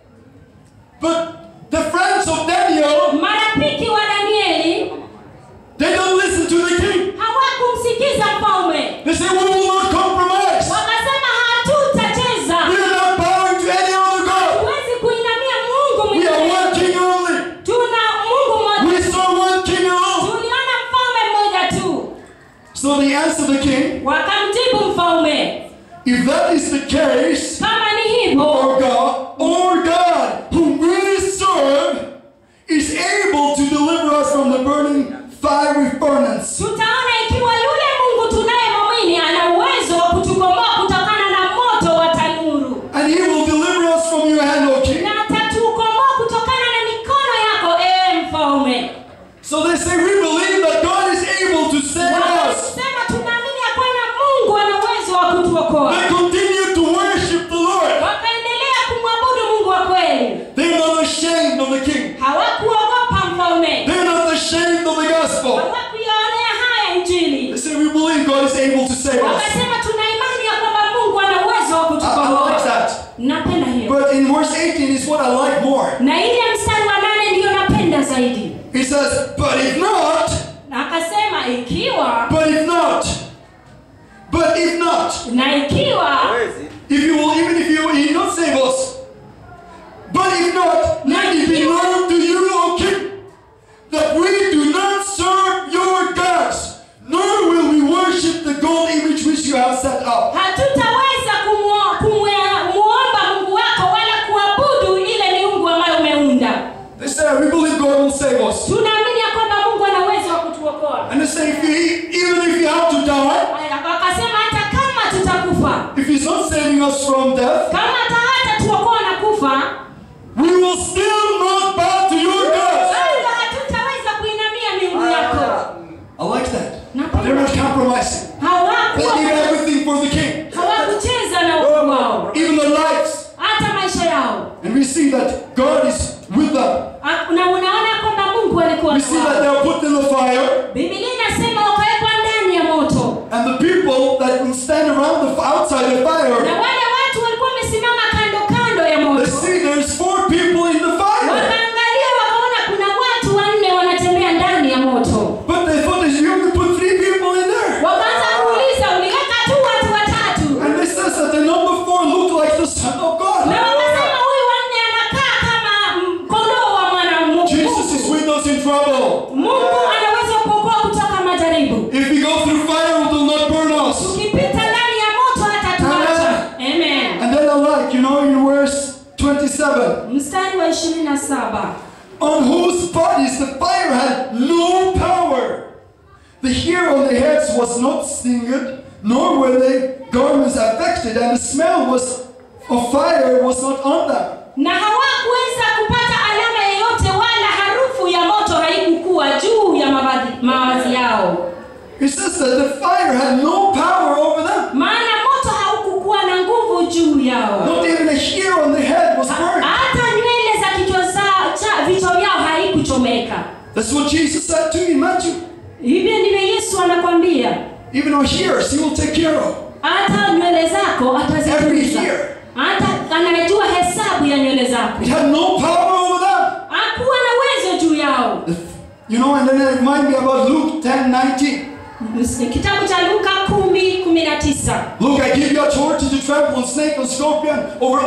but the friends of Daniel, Marafiki wa Danieli they don't listen to the king. hawakumsikiza mfalme. They say we will not compromise. Wakasema hatutacheza. We are not bowing to any other god. Huwezi kuinamia Mungu We are mwingine. one king only. Tuna Mungu mmoja. We serve one king alone. Tuliona mfalme mmoja tu. So they answered the king, Wakamjibu mfalme, if that is the case, kama ni hivyo, our God, our God, whom we serve, is able to deliver us from the burning fiery furnace. tutaona ikiwa yule Mungu tunayemwamini ana uwezo wa kutukomboa kutokana na moto wa tanuru. And he will deliver us from your hand, O king. Na atatukomboa kutokana na mikono yako, ee mfalme. So they say, we believe that God is able to save us. Wakasema tunaamini ya kwamba Mungu ana uwezo wa kutuokoa. They continue to worship the Lord. Wakaendelea kumwabudu Mungu wa kweli. They're not ashamed of the king. Hawakuogopa mfalme. They're not ashamed of the gospel. Hawakuionea haya Injili. They say, we believe God is able to save us. Wakasema tuna imani ya kwamba Mungu ana uwezo wa I, I kutukomboa. like that. Napenda hiyo. But in verse eighteen is what I like more. Na ile mstari wa nane ndiyo napenda zaidi. He says, but if not, Na akasema ikiwa but if not, but if not, na ikiwa if you will, even if you will, he not save us. But if not, let it be known to you, O king, that we do not serve your gods, nor will we worship the gold image which you have set up. hatutaweza kumwo- kumwe- muomba Mungu wako wala kuabudu ile miungu ambayo umeunda. They say, we believe God will save us. tunaamini ya kwamba Mungu ana uwezo wa kutuokoa. And they say, if he, even if you have to die, Akasema hata kama tutakufa, if he's not saving us from death, kama hata hata tuokoa na kufa, we will still not bow to your gods. bado hatutaweza kuinamia miungu yako. I like that. They're not compromising. They Hawakuwa give everything for the king. hawakucheza na ukuu wao, Even their lives. hata maisha yao. And we see that God is with them. Na unaona kwamba Mungu alikuwa We see that they nao. are put in the fire. Biblia inasema wakawekwa ndani ya moto, And the people that will stand around the outside the na fire, wale watu walikuwa wamesimama kando kando ya they moto, see there's four people in the fire. wakaangalia wakaona kuna watu wanne wanatembea ndani ya moto. But they thought that you only put three people in there. Wakaanza kuuliza, uliweka tu watu watatu? And they says that the number four looked like the Son of God. Na wakasema huyu wanne anakaa kama mm, kondoo wa mwana Mungu. Jesus is with us in trouble. Mungu anaweza kuokoa kutoka majaribu. If we go through fire, it will not burn us. Ukipita ndani ya moto hatatuacha. Amen. And then I like, you know, in verse twenty-seven, Mstari wa ishirini na saba. on whose bodies the fire had no power. The hair on their heads was not singed, nor were their garments affected, and the smell was of fire was not on them. Na hawakuweza kupata alama yoyote wala harufu ya moto haikukuwa juu ya mavazi, mavazi yao. It says that the fire had no power over them. Maana moto haukukuwa na nguvu juu yao. Not even a hair on their head was burned. Hata nywele za kichwa zao cha vichwa vyao haikuchomeka. That's what Jesus said to you in Matthew. Hivyo ndivyo Yesu anakwambia. Even our hairs, he will take care of. Hata nywele zako Every atazitunza. hair. Hata anajua hesabu ya nywele zako. It had no power over them. Hakuwa na uwezo juu yao. You know, and then it reminds me about Luke ten nineteen. Kitabu cha Luka kumi kumi na tisa. Look, I give you authority to trample on snake and scorpion over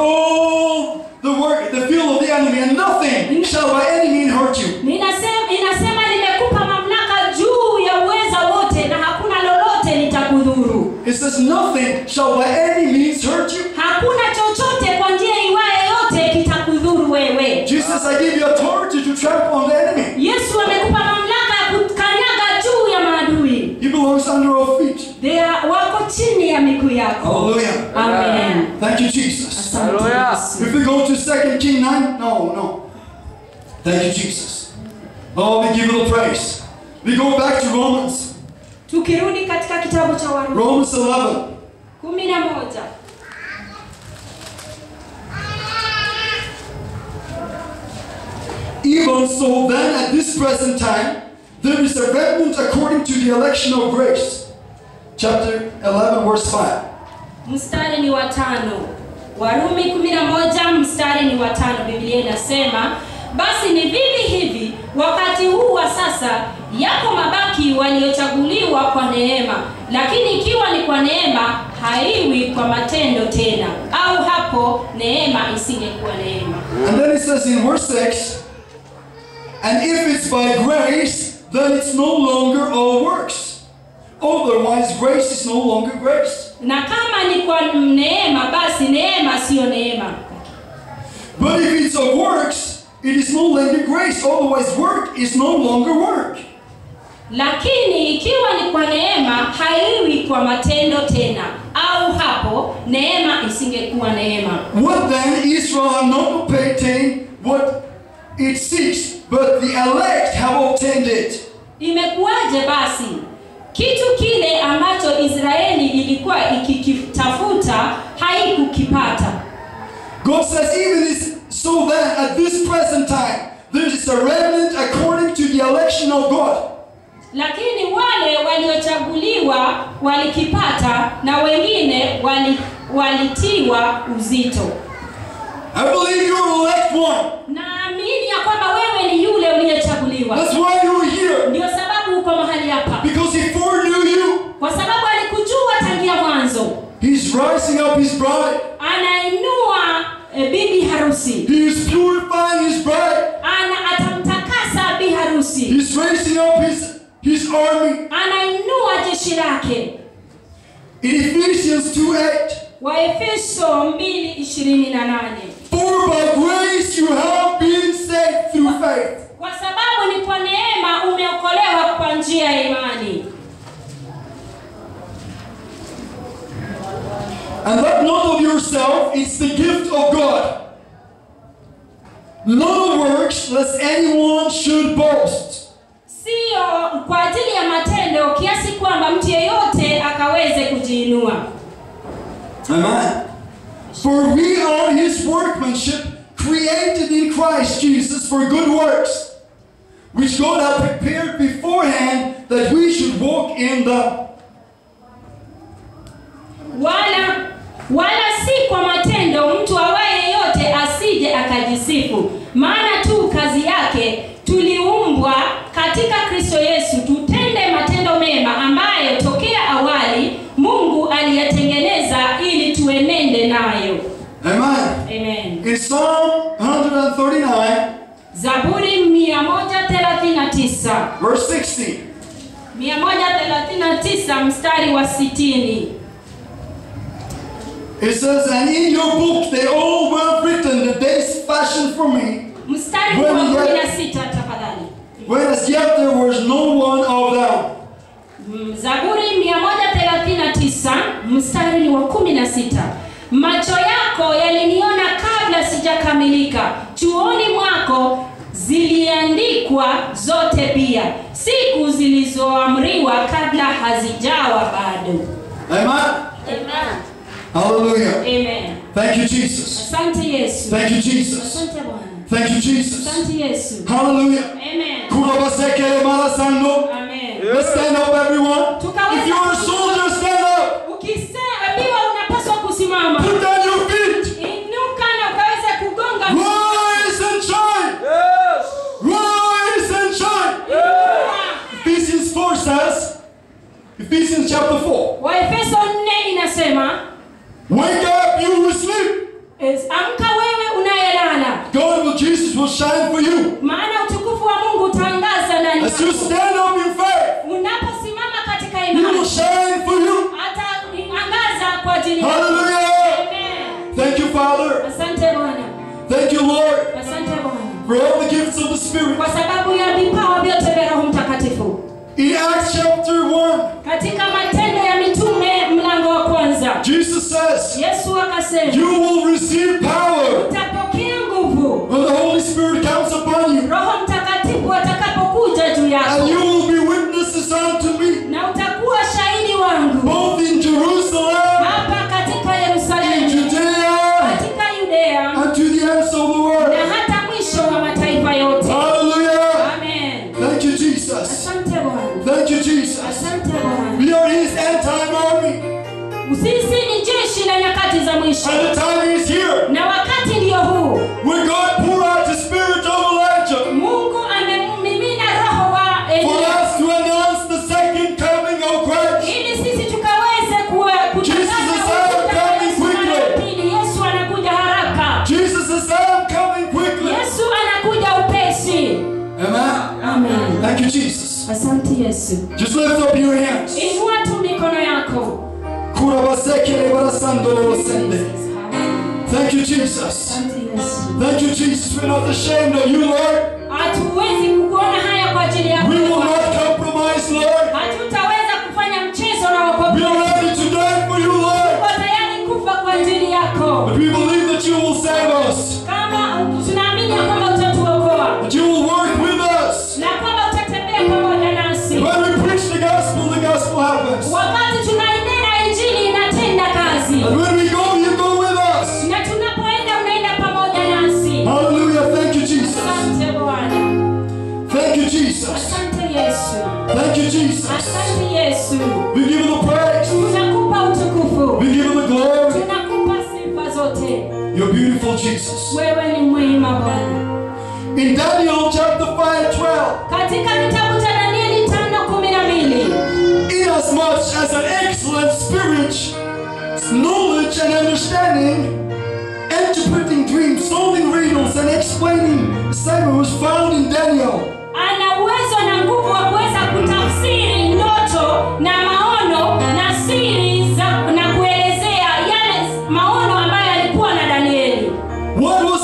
all the work, the field of the enemy, and nothing shall by any means hurt you. Ninasema inasema nimekupa mamlaka juu ya uweza wote na hakuna lolote litakudhuru. It says nothing shall by any means hurt you. Hakuna chochote kwa njia iwaye yote kitakudhuru wewe. Jesus, I give you authority to trample on the enemy. Yesu amekupa mamlaka ya kukanyaga juu ya maadui. He belongs under our feet. They are wako chini ya miguu yako. Hallelujah. Amen. Thank you, Jesus. Asante Yesu. If we go to Second Kings nine, no, no. Thank you, Jesus. Oh, we give you the praise. We go back to Romans. Tukirudi katika kitabu cha Warumi Romans eleven. kumi na moja. Even so then at this present time, there is a remnant according to the election of grace. Chapter eleven, verse five. Mstari ni wa tano. Warumi kumi na moja mstari ni wa tano. Biblia inasema, basi ni vivi hivi wakati huu wa sasa yako mabaki waliochaguliwa kwa neema, lakini ikiwa ni kwa neema haiwi kwa matendo tena, au hapo neema isingekuwa neema. And then it says in verse six, and if it's by grace, then it's no longer all works. Otherwise, grace is no longer grace. Na kama ni kwa neema, basi neema sio neema. But if it's of works, it is no longer grace. Otherwise, work is no longer work. Lakini ikiwa ni kwa neema haiwi kwa matendo tena, au hapo neema isingekuwa neema. What then? Israel have not obtained what it seeks, but the elect have obtained it. Imekuwaje basi? Kitu kile ambacho Israeli ilikuwa ikikitafuta haikukipata. God says, even this, so that at this present time, there is a remnant according to the election of God. Lakini wale waliochaguliwa walikipata na wengine wali, walitiwa uzito. I believe you are elect one. Naamini ya kwamba wewe ni yule uliyechaguliwa. That's why you are here. Ndio sababu uko mahali hapa. Because he foreknew you. Kwa sababu alikujua tangia mwanzo. He's rising up his bride. Anainua e, bibi harusi. He is purifying his bride. Ana atamtakasa bi harusi. He's raising up his, his army. Anainua jeshi lake. In Ephesians two eight, Waefeso mbili ishirini na nane. for For by grace you have been saved through faith. Kwa sababu ni kwa neema umeokolewa kwa njia ya imani. And that not of yourself, it's the gift of God. Not of works, lest anyone should boast. Sio kwa ajili ya matendo kiasi kwamba mtu yeyote akaweze kujiinua. Amen. For we are his workmanship, created in Christ Jesus for good works, which God hath prepared beforehand that we should walk in them. Wala wala si kwa matendo mtu awaye yote asije akajisifu. Maana tu kazi yake tuliumbwa katika Kristo Yesu tutende matendo mema ambayo tokea awali Mungu aliyatengeneza ili tuenende nayo. Amen. Amen. In Psalm one thirty-nine, Zaburi mia moja thelathini na tisa, verse sixteen. mia moja thelathini na tisa mstari wa sitini. It says, and in your book they all were written, the days fashioned for me, Mstari wa When kumi yet- na sita tafadhali. when as yet there was no one of them. Mm, Zaburi mia moja thelathini na tisa mstari ni wa kumi na sita. Macho yako yaliniona kabla sijakamilika. Chuoni mwako ziliandikwa zote pia. Siku zilizoamriwa kabla hazijawa bado. Amen. Amen. Hallelujah. Amen. Thank you, Jesus. Asante Yesu. Thank you, Jesus. Asante Bwana. Thank you, Jesus. Asante Yesu. Hallelujah. Amen. Kurabasekele marasando. Amen. Let's stand up, everyone. If you're a soldier, stand up. Ukisebiwa unapaswa kusimama. Put down your feet. Inuka na ukaweze kugonga. Rise and shine. Yes. Rise and shine. Ephesians four says, Ephesians chapter four, Waefeso nne inasema, wake up, you who sleep. es- amka wewe unayelala, God will, Jesus will shine for you. maana utukufu wa Mungu utaangaza ndani As you yako. stand up in faith, Unaposimama katika He will imani, shine for you. ataangaza kwa ajili yako. Hallelujah. Amen. Thank you, Father. Asante Bwana. Thank you, Lord, Asante Bwana. for all the gifts of the Spirit. Kwa sababu ya vipawa vyote vya Roho Mtakatifu. In Acts chapter one, Katika Matendo ya Mitume mlango wa kwanza, Jesus says, Yesu akasema, you will receive power utapokea nguvu when the Holy Spirit comes upon you, Roho Mtakatifu atakapokuja juu and yako, you will be witnesses unto me, na utakuwa shahidi wangu both in Jerusalem, hapa katika in Yerusalemu, Judea, katika Yudea, and to the ends of the world. na hata mwisho wa mataifa yote. Hallelujah. Amen. Thank you, Jesus. Asante Bwana. Thank you, Jesus. Asante Bwana. We are His end-time army, Sisi ni jeshi la nyakati za mwisho, and the time is here na wakati ndio huu. when God poured out the Spirit of Elijah Mungu amemmimina roho wa for Elia us to announce the second coming of Christ. ili sisi tukaweze kuwa Jesus is kutangaza out, coming quickly. pili. Yesu anakuja haraka. Jesus is I'm coming quickly. Yesu anakuja upesi. Amen. Amen. Thank you, Jesus. Asante Yesu. Just lift up your hands. Inua tu mikono yako. Kurabasekele barasandorosende. Thank you, Jesus. Asante Yesu. Thank you, Jesus. We're not ashamed of you, Lord. Hatuwezi kukuona haya kwa ajili yako. We will not compromise, Lord. Hatutaweza kufanya mchezo na We wokovu. are ready to die for you, Lord. Tuko tayari kufa kwa ajili yako. But we believe that you will save us, Kama tunaamini ya kwamba utatuokoa that you will work with us. na kwamba utatembea pamoja nasi. When we preach the gospel, the gospel happens. Wakati tunaenenda injili inatenda kazi. And when we go, you go with us. Na tunapoenda unaenda pamoja nasi. Hallelujah. Thank you, Jesus. Asante Bwana. Thank you, Jesus. Asante Yesu. Thank you, Jesus. Asante Yesu. We give you the praise. Tunakupa utukufu. We give you the glory. Tunakupa sifa zote. You're beautiful, Jesus. Wewe ni mwema Bwana. In Daniel chapter five, twelve, Katika kitabu cha Danieli tano kumi na mbili, inasmuch as an excellent spirit, knowledge and understanding, interpreting dreams, solving riddles, and explaining cyber was found in Daniel. ana uwezo na nguvu wa kuweza kutafsiri ndoto na maono na siri za na kuelezea yale maono ambayo alikuwa na Danieli. What was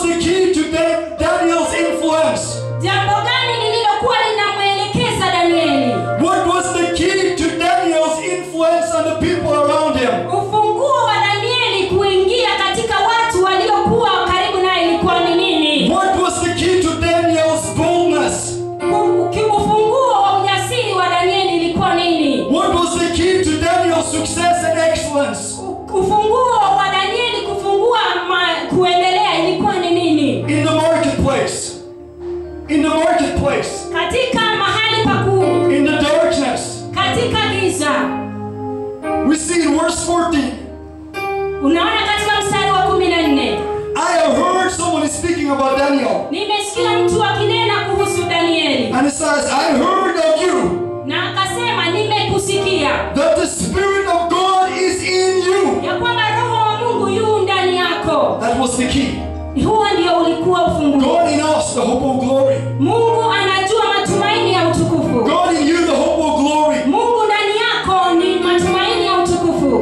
the hope of glory. Mungu anajua matumaini ya utukufu. God in you, the hope of glory. Mungu ndani yako ni matumaini ya utukufu.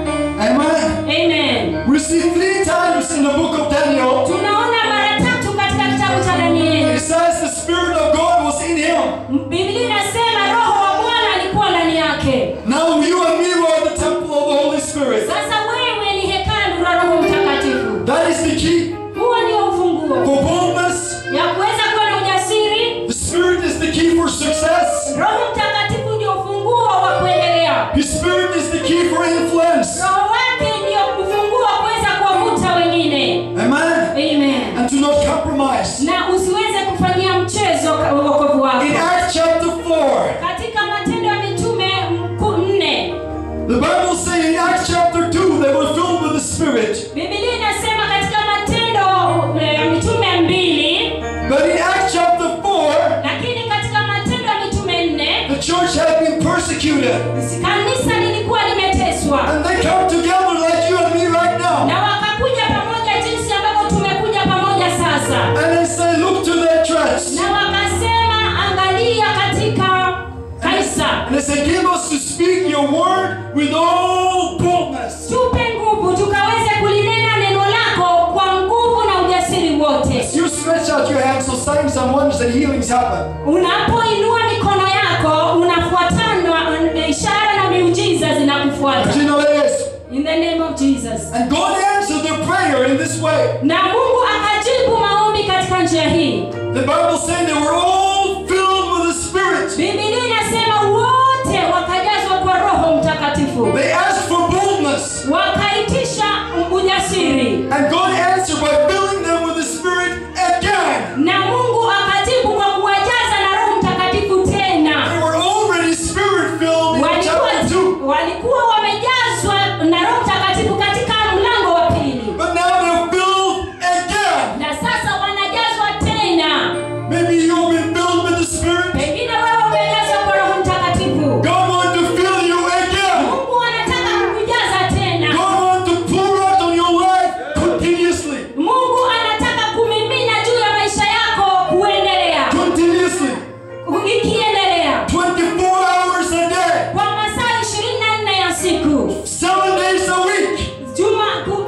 Amen. Amen. We see three times in the book of Daniel. Tunaona mara tatu katika kitabu cha Danieli. It says the Spirit of God was in him. Biblia inasema roho wa Bwana alikuwa ndani yake. Now you and me are the temple of the Holy Spirit. Sasa wewe ni hekalu la Roho Mtakatifu. That is the key. Huo ndio ufunguo. For boldness, Ya kuweza kuwa na ujasiri. the Spirit is the key for success. Roho Mtakatifu ndio ufunguo wa kuendelea. His Spirit is the key for influence. Roho wake ndio ufunguo wa kuweza kuwavuta wengine. Amen. Amen. And to not compromise. Na usiweze kufanyia mchezo wokovu wako. In Acts chapter four, Katika Matendo ya Mitume nne, the Bible says in Acts chapter two, they were filled with the Spirit. Biblia inasema katika Matendo ya Mitume mbili, But in Acts chapter four, lakini katika Matendo ya Mitume nne, the church had been persecuted. kanisa lilikuwa limeteswa. And they come together like you and me right now. Na wakakuja pamoja jinsi ambavyo tumekuja pamoja sasa. And they say, look to their church. Na wakasema angalia katika kanisa. And they say, give us to speak your word with all boldness. Tupe nguvu tukaweze kulinena neno lako kwa nguvu na ujasiri wote. You stretch out your hands so signs and wonders and healings happen. Unapoinua mikono yako unafuatana na ishara na miujiza zinakufuata. But you know this. In the name of Jesus. And God answered their prayer in this way. Na Mungu akajibu maombi katika njia hii. The Bible says they were all filled with the Spirit. Biblia inasema wote wakajazwa kwa Roho Mtakatifu. They asked for boldness. Wakaitisha ujasiri. And God answered by filling them with the Spirit again. Na Mungu akajibu kwa kuwajaza na Roho Mtakatifu tena. They were already Spirit filled in Walikuwa, chapter two. walikuwa wamejazwa na Roho Mtakatifu katika mlango wa pili. But now they're filled again. Na sasa wanajazwa tena. Maybe you've been filled with the Spirit. Pengine wewe umejazwa kwa Roho Mtakatifu. God wants to fill you again. Mungu anataka kukujaza tena. God wants to pour out on your life continuously. Mungu anataka kumimina juu ya maisha yako kuendelea. Continuously. Ikiendelea. twenty-four hours a day. Kwa masaa ishirini na nne ya siku. Seven days a week. Juma ku,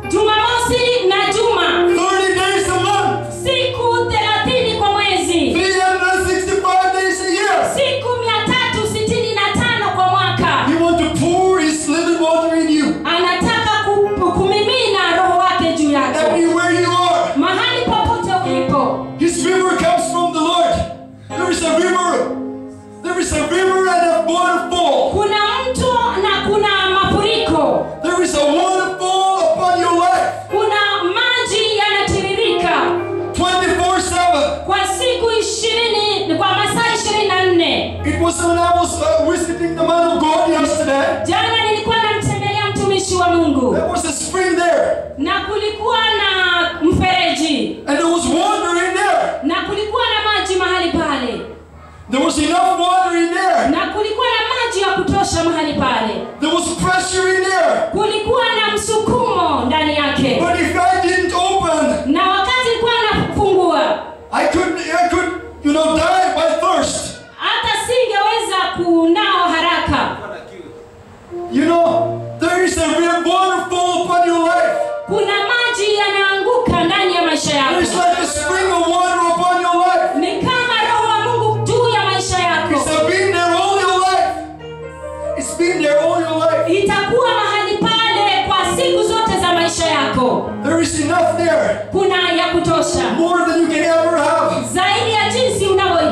Jumamosi na Juma. thirty days a month. Siku thelathini kwa mwezi. three hundred sixty-five days a year. Siku mia tatu sitini na tano kwa mwaka. He wants to pour His living water in you. Anataka ku- kumimina roho wake juu yako. Everywhere you are. Mahali popote ulipo. His river comes from the Lord. There is a river. There is a river and a waterfall. Kuna mto na kuna mafuriko. There is a waterfall upon your life. Kuna maji yanatiririka twenty-four seven. kwa siku ishirini, kwa masaa ishirini na nne. It was when I was uh, visiting the man of God yesterday. Jana nilikuwa namtembelea mtumishi wa Mungu. There was a spring there. Na kulikuwa na mfereji. And there was water in there. Na kulikuwa na maji mahali pale. There was enough water in there. Na kulikuwa na maji ya kutosha mahali pale. There was pressure in there. Kulikuwa na msukumo ndani yake. But if I didn't open, Na wakati nilikuwa nafungua, I could, I could, you know, die by thirst. hata singeweza kunao haraka. You know, there is a real waterfall upon your life. Kuna maji yanaanguka ndani ya maisha There is yako. like a spring of water upon your life. Ni kama roho wa Mungu juu ya maisha yako. It's been there all your life. It's been there all your life. Itakuwa mahali pale kwa siku zote za maisha yako. There is enough there. Kuna ya kutosha. More than you can ever have. Zaidi ya jinsi unavyo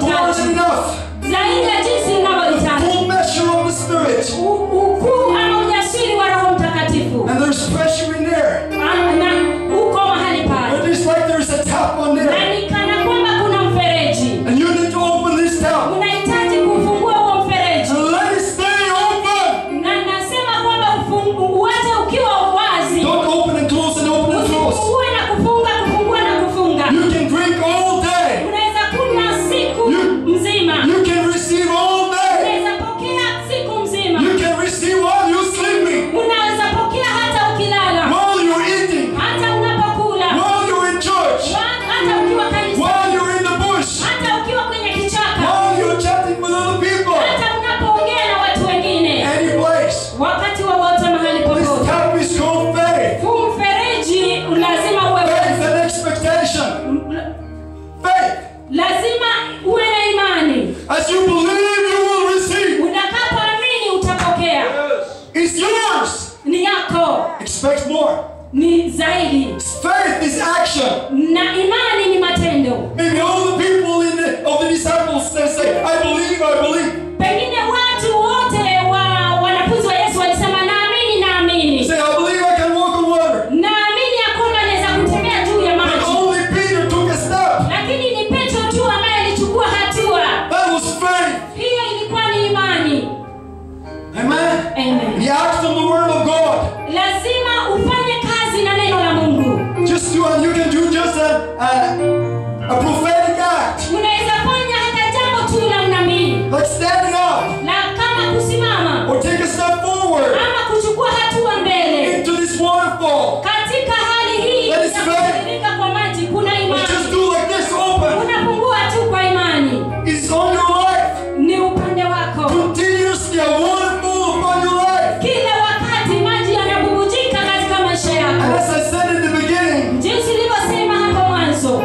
uh, a prophetic act, Unaweza fanya hata jambo tu la unabii. like standing up Na kama kusimama or take a step forward ama kuchukua hatua mbele. into this waterfall. Katika hali hii ya That is faith. kutiririka kwa maji kuna Let's imani. just do like this, open. Unapungua tu kwa imani. It's on your life. Ni upande wako. Continuously, a waterfall upon your life. Kila wakati maji yanabubujika katika maisha And yako. as I said in the beginning, Jinsi nilivyosema hapo mwanzo,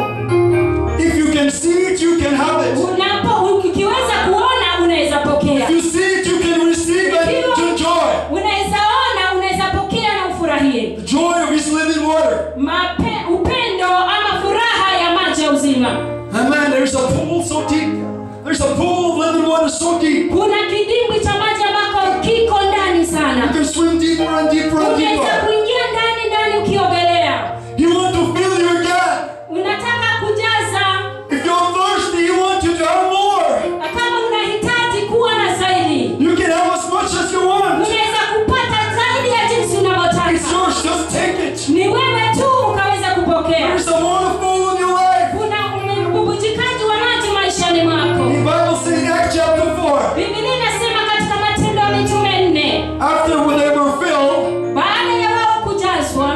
if you can see it, you can have it. unapo ukiweza kuona unaweza pokea. If you see it, you can receive it to enjoy. Unaweza ona, unaweza pokea na ufurahie. The joy of His living water. Mape, upendo ama furaha ya maji ya uzima. Amen. There's a pool so deep. There's a pool of living water so deep. Kuna kidimbwi cha maji ambako kiko ndani You sana. can swim deeper and deeper and Unaweza deeper. kuingia ndani ndani ukiogelea. You want to fill you again. Unataka kujaza, If you're thirsty, you want you to have more. kama unahitaji kuwa na zaidi. You can have as much as you want. Unaweza kupata zaidi ya jinsi It's unavyotaka. yours. Just take it. Ni wewe tu ukaweza kupokea. There's a waterfall in your life. Kuna ububujikaji wa maji maishani mwako. The Bible says in Acts chapter four, Biblia inasema katika Matendo ya Mitume nne, after when they were filled, baada ya wao kujazwa,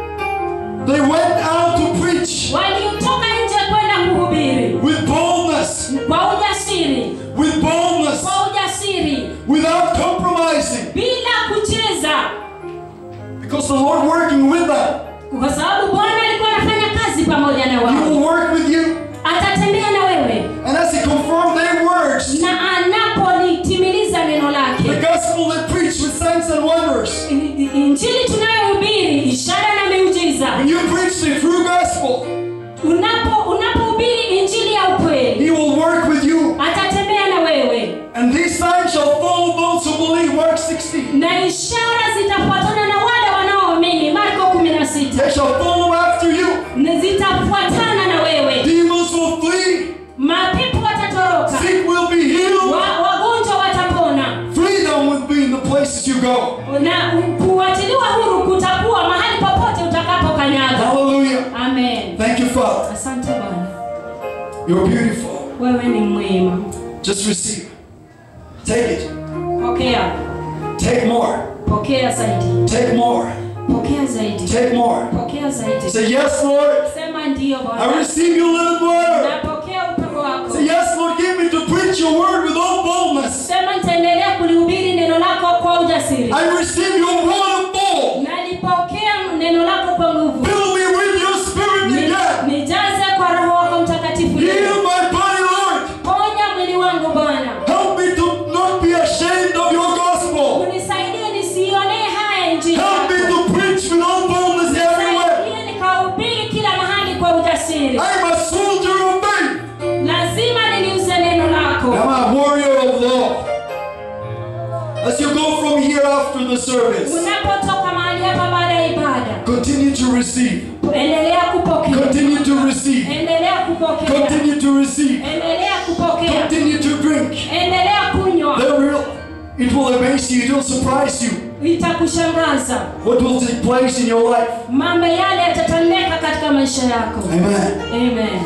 they went out to preach waliotoka nje kwenda kuhubiri with boldness, kwa ujasiri, with boldness, kwa ujasiri, without compromising, bila kucheza, because the Lord working with them. kwa sababu Bwana alikuwa anafanya kazi pamoja na He wao. will work with you. Atatembea na wewe, And as He confirmed their words, na anapolitimiliza neno the lake. gospel they preach with signs and wonders. Injili tunayohubiri, ishara na miujiza. When you preach the true gospel, Unapo unapohubiri injili ya ukweli, He will work with you. atatembea na wewe. And these signs shall follow those who believe. Mark sixteen. Na ishara zitafuatana na wale wanaoamini. Marko kumi na sita. They shall follow after you. Na zitafuatana na wewe. Demons will flee. Mapepo watatoroka. Sick will be healed. Wa, wagonjwa watapona. Freedom will be in the places you go. Na kuachiliwa huru kutakuwa mahali popote utakapokanyaga. Hallelujah. Amen. Thank you, Father. Asante Bwana. You're beautiful. Wewe ni mwema. Just receive. Take it. Pokea. Take more. Pokea zaidi. Take more. Pokea zaidi. Take more. Pokea zaidi. Say, yes, Lord. Sema ndio I Bwana. receive your living water. Napokea upako wako. Say, yes, Lord. Give me to preach your word with all boldness. Sema nitaendelea kulihubiri neno lako kwa ujasiri. I receive your waterfall. Nalipokea neno lako kwa nguvu. Fill me with your spirit Ni- again. Nijaze kwa Roho wako Mtakatifu. Heal my body, Lord. Ponya mwili wangu Bwana. Help me to not be ashamed of your gospel. Unisaidie nisionee haya injili Help me yako. to preach with all boldness everywhere. Nisaidie nikahubiri kila mahali kwa ujasiri. I'm a soldier of faith. Lazima niliuze neno lako. I'm a warrior of love. As you go from here after the service, Unapotoka mahali hapa baada ya ibada, continue to receive. endelea kupokea. Continue to receive. Endelea kupokea. Continue to receive. Endelea kupokea. Continue to drink. Endelea kunywa. That will, it will amaze you. It will surprise you. Itakushangaza. What will take place in your life? Mambo yale yatatendeka katika maisha yako. Amen. Amen.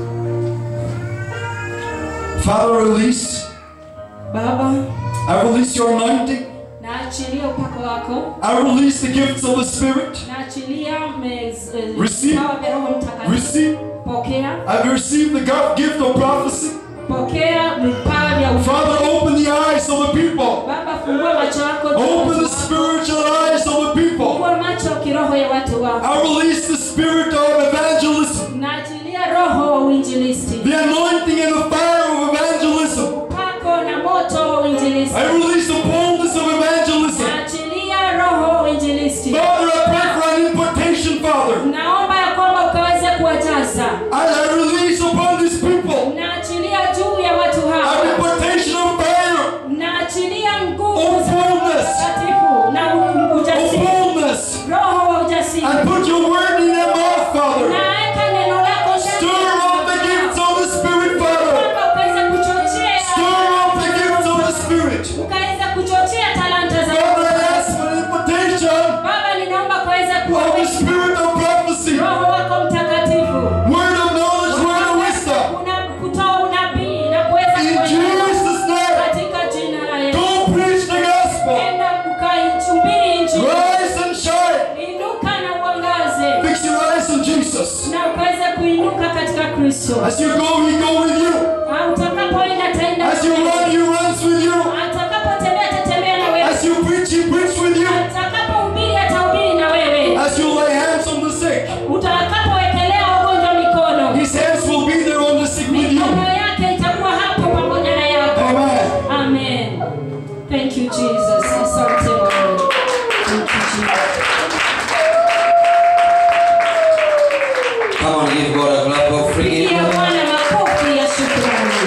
Father, release. Baba, I release your anointing. naachilia upako wako. I release the gifts of the Spirit. Naachilia mez- eh, Receive. vipawa vya Roho Mtakatifu. Receive. Pokea. I've received the go- gift of prophecy. Pokea vipawa vya ufahamu. Father, open the eyes of the people. Baba, fungua macho yako. Open the spiritual eyes of the people. Fungua macho kiroho ya watu wako. I release the spirit of evangelism. Naachilia roho wa uinjilisti. The anointing and the fire of evangelism. Upako na moto wa uinjilisti. I release the boldness of evangelism. Naachilia roho wa uinjilisti. Father, I pray for an impartation, Father. Naomba ya kwamba ukaweze kuwajaza. I, I release upon these people Naachilia juu ya watu an hawa. impartation of fire, Naachilia nguvu of za boldness, takatifu na u- of ujasiri. boldness. Roho wa ujasiri. And put your word in their mouth, Father. Naeka neno lako ndani Stir ya up the gifts of the Spirit, Father. kwamba ukaweze kuchochea Stir up the gifts of the Spirit. ukaweze Kristo. As you go, he go with you. Utakapoenda ataenda. As you run, he runs with you. Atakapotembea atatembea na wewe. As you preach, he preach with you. Atakapohubiri atahubiri na wewe. As you lay hands on the sick, Utakapowekelea wagonjwa mikono, his hands will be there on the sick with you. mikono yake itakuwa hapo pamoja na yako. Amen. Amen. Thank you Jesus. Asante Bwana. Thank you Jesus. Come on, give God a clap of Pigia praise. Bwana makofi ya shukrani.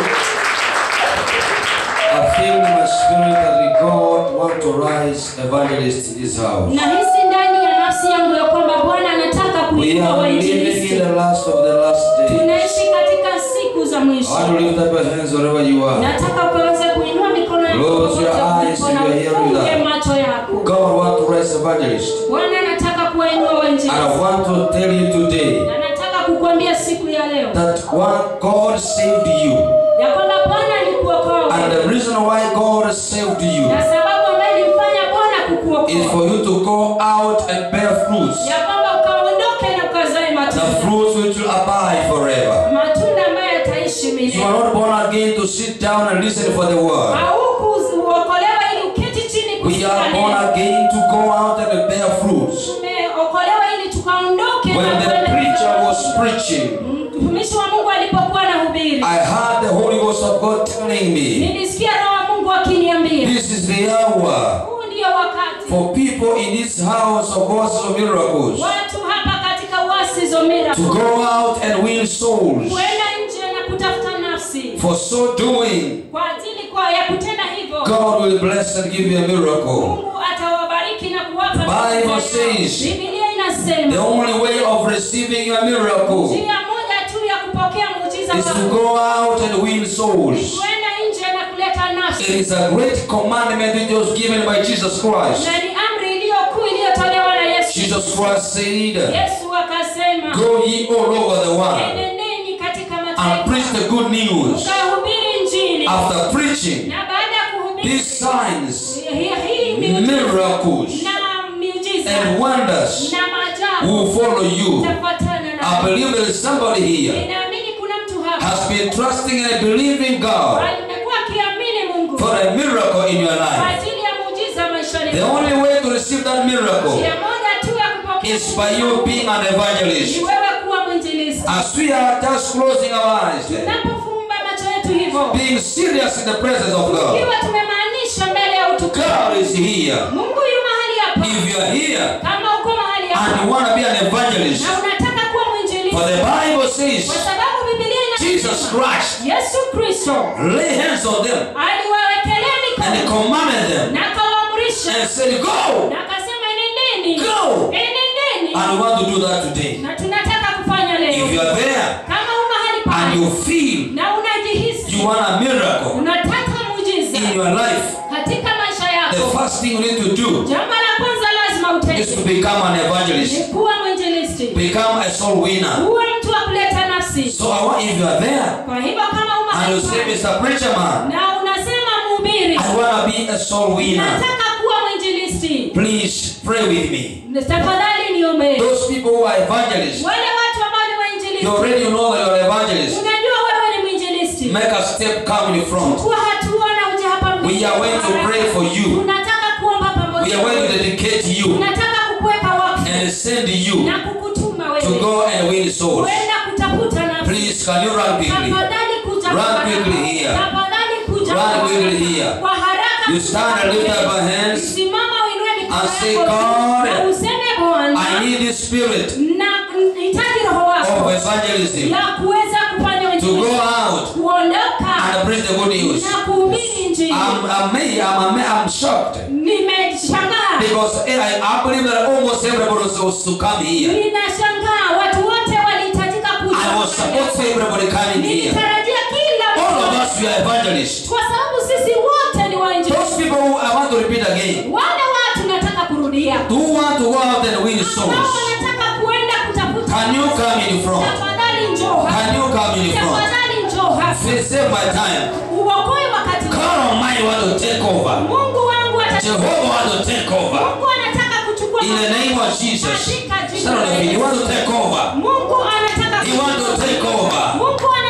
I feel in my spirit that God wants to rise evangelists in this house. Nahisi ndani ya nafsi yangu ya kwamba Bwana anataka We kuinua are living wainjilisti. in the last of the last days. Tunaishi katika siku za I mwisho. want to lift up your hands wherever you are. Nataka ukaweze kuinua mikono yako Close your popote eyes ulipo if na you are hearing ufunge that. macho yako. God wants to rise evangelists. Bwana anataka kuwainua And wainjilisti. I want to tell you today Na nataka kukuambia siku ya leo that one God saved you. ya kwamba Bwana alikuokoa. And the reason why God saved you Na sababu ambayo ilimfanya Bwana is kukuokoa for you to go out and bear fruits. ya kwamba ukaondoke na ukazae The matunda. fruits which will abide forever. Matunda ambayo yataishi You milele. are not born again to sit down and listen for the word. Haukuokolewa ili uketi chini We kusikia are born neno. again to go out and bear fruits. Tumeokolewa ili tukaondoke When na the kwenda preacher kuzaa. was preaching, Mtumishi wa Mungu alipokuwa anahubiri, I heard the Holy Ghost of God telling me, nilisikia Roho wa Mungu akiniambia, this is the hour huu ndio wakati for people in this house of Voices of Miracles watu hapa katika Oasis of Miracles to go out and win souls. kwenda nje na kutafuta nafsi. For so doing, Kwa ajili kwa ya kutenda hivyo, God will bless and give you a miracle. Mungu atawabariki na kuwapa. Bible nafsi. says, Biblia the inasema only way of receiving your miracle njia moja tu ya kupokea muujiza is to wako go out and win souls. kwenda nje na kuleta It nafsi. is a great commandment which was given by Jesus Christ. Na ni amri iliyo kuu iliyotolewa na Yesu. Jesus Christ said, Yesu akasema, go ye all over the world enendeni katika and mataifa preach the good news. ukahubiri Injili. After preaching, Na baada ya kuhubiri these signs, hii hii miujiza miracles, na miujiza and wonders na maajabu will follow you. tafuatana I na. believe there is somebody here Ninaamini kuna mtu hapa has been trusting and believing God amekuwa akiamini Mungu for a miracle in your kwa life. ajili ya muujiza maishani The mwako. only way to receive that miracle Njia moja tu ya kupokea is by you being an evangelist. ni wewe kuwa mwinjilisti. As we are just closing our eyes, Tunapofumba macho yetu hivyo, being serious in the presence of God, ikiwa tumemaanisha mbele ya utukufu, God is here. Mungu yu mahali hapa. If you are here Kama uko mahali and hapa you want to be an evangelist, na unataka kuwa mwinjilisti, for the Bible kwa says sababu Biblia Jesus inasema Christ Yesu Kristo lay hands on them aliwawekelea and mikono commanded them na akawaamrisha and said, go. na akasema enendeni, Go. enendeni. And we want to do that today. Na tunataka kufanya If you leo. are there Kama u mahali and pale you feel na unajihisi you want a miracle unataka muujiza in your life, katika maisha the yako, first thing you need to do jambo la kwanza lazima is to utende become an ni evangelist, kuwa mwinjilisti, become a soul winner. uwe mtu wa kuleta nafsi. So I want, if you are there Kwa hivyo kama u and mahali you say, pale Mister Preacher Man, na unasema mhubiri, I want to be a soul winner, nataka kuwa mwinjilisti, please pray with me. tafadhali niombe. Those people who are evangelists, Wale watu ambao ni you wainjilisti, already know that you are an evangelist. unajua wewe ni mwinjilisti, Make a step, come in front. kuwa hatua na uje hapa mbele. We are going to pray for you. Tunataka kuomba We pamoja. are going to dedicate you Tunataka kukuweka wakfu and send you na kukutuma to wewe go and win souls. kwenda kutafuta nafsi. Please, can you run quickly? Tafadhali kuja Run kwa haraka. quickly here. Tafadhali kuja Run kwa haraka. quickly here. Kwa haraka. You stand and lift up your hands Simama uinue mikono and say, yako God, na useme Bwana, I need this spirit na nahitaji roho wako of evangelism la kuweza kufanya to go injili, out kuondoka and preach the good news. na kuhubiri injili. I'm amazed, I'm, amazed, I'm shocked Nimeshangaa, because I, I believe that almost everybody was supposed to come here. ninashangaa watu wote walihitajika kuja. I was supposed to everybody coming here. Nilitarajia kila All of mmoja, us, we are evangelists. kwa sababu sisi wote ni wainjilisti. Those people who I want to repeat again, Wale watu nataka kurudia, who want to go out and win ambao souls, wanataka kuenda kutafuta. can you come in front? Tafadhali njoo hapa. Can you come in front? Tafadhali njoo hapa. Say, save my time. Uokoe wakati God wako. Almighty want to take over. Mungu wangu atachukua. Jehovah want to take over. Mungu anataka kuchukua. In the name of Jesus. Katika jina Son la of David, he Yesu. want to take over. Mungu anataka He want to take over. Mungu anataka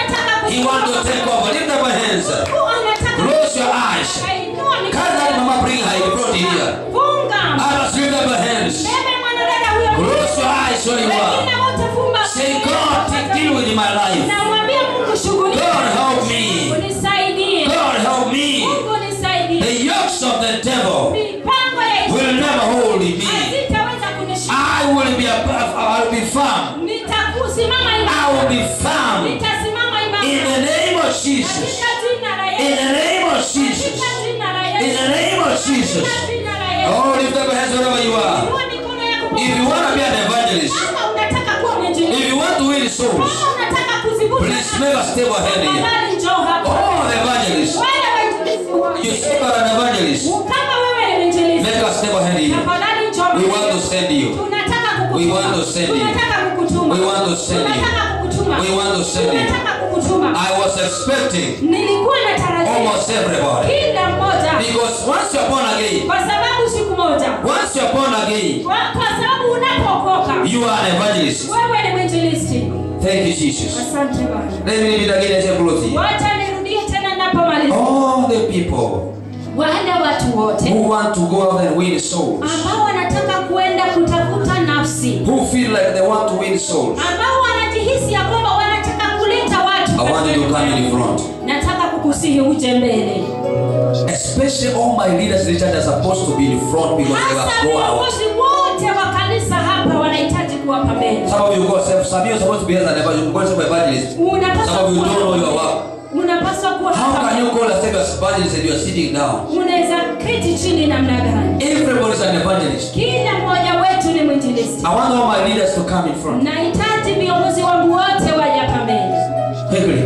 want to take over. Lift up your hands. Mungu anataka Close your eyes. Ainua mikono Can't that mama bring her? You brought it here. Funga. Others lift up your hands. Bebe mwanadada huyo. Close your eyes where you Wengine are. wote fumba. Say, God, deal with my life. Na mwambie Mungu shughulika. God, help me. Unisaidie. God, help me. Mungu nisaidie. The yokes of the devil Mipango ya will never hold me. hazitaweza kunishika. I will be above, I will be firm. Nitakusimama I imara. will be firm. Nitasimama imara. In the name of Jesus. Katika jina la In Yesu. the name of Jesus. Katika jina la In Yesu. the name of Jesus. Katika jina la Yesu. Oh, lift up your hands wherever you are. Inua mikono yako If you want to be an evangelist, kama unataka kuwa mwinjilisti. if you want to win souls, Kama unataka kuzivuta please make a step ahead here. tafadhali njoo hapa. Oh, the evangelist. Wewe wainjilisti wote. You say you are an evangelist. Kama wewe ni mwinjilisti. Make a step ahead here. Tafadhali njoo. We want to send you. Tunataka kukutuma. We want to send you. Tunataka kukutuma. We want to send you. Tunataka kukutuma. We want to send you. Tunataka kukutuma. I was expecting Nilikuwa natarajia almost everybody. kila mmoja. Because once you're born again, Kwa sababu siku moja. once you're born again, Kwa- Kwa sababu unapookoka. you are an evangelist. Wewe ni mwinjilisti. Thank you, Jesus. Asante Bwana. Let me read it again as a close. Wacha nirudie tena ninapomaliza. All the people Wale watu wote who want to go out and win souls, ambao wanataka kuenda kutafuta nafsi, who feel like they want to win souls, ambao wanajihisi ya kwamba wanataka kuleta watu. I want you to come in front. Nataka kukusihi uje mbele. Especially all my leaders in the church are supposed to be in front because they Hasa will go out. viongozi wote wa kanisa hapa wanahitaji kuwa mbele. Some of you go, some of you are supposed to be as an evangelist. Go as an evangelist. Unapaswa Some of you kuwa- don't know your work. Unapaswa kuwa How hapa. can you call yourself an evangelist and you are sitting down? Unaweza keti chini namna gani? Everybody is an evangelist. Kila mmoja wetu ni mwinjilisti. I want all my leaders to come in front. Nahitaji viongozi wangu wote waje hapa mbele. Quickly.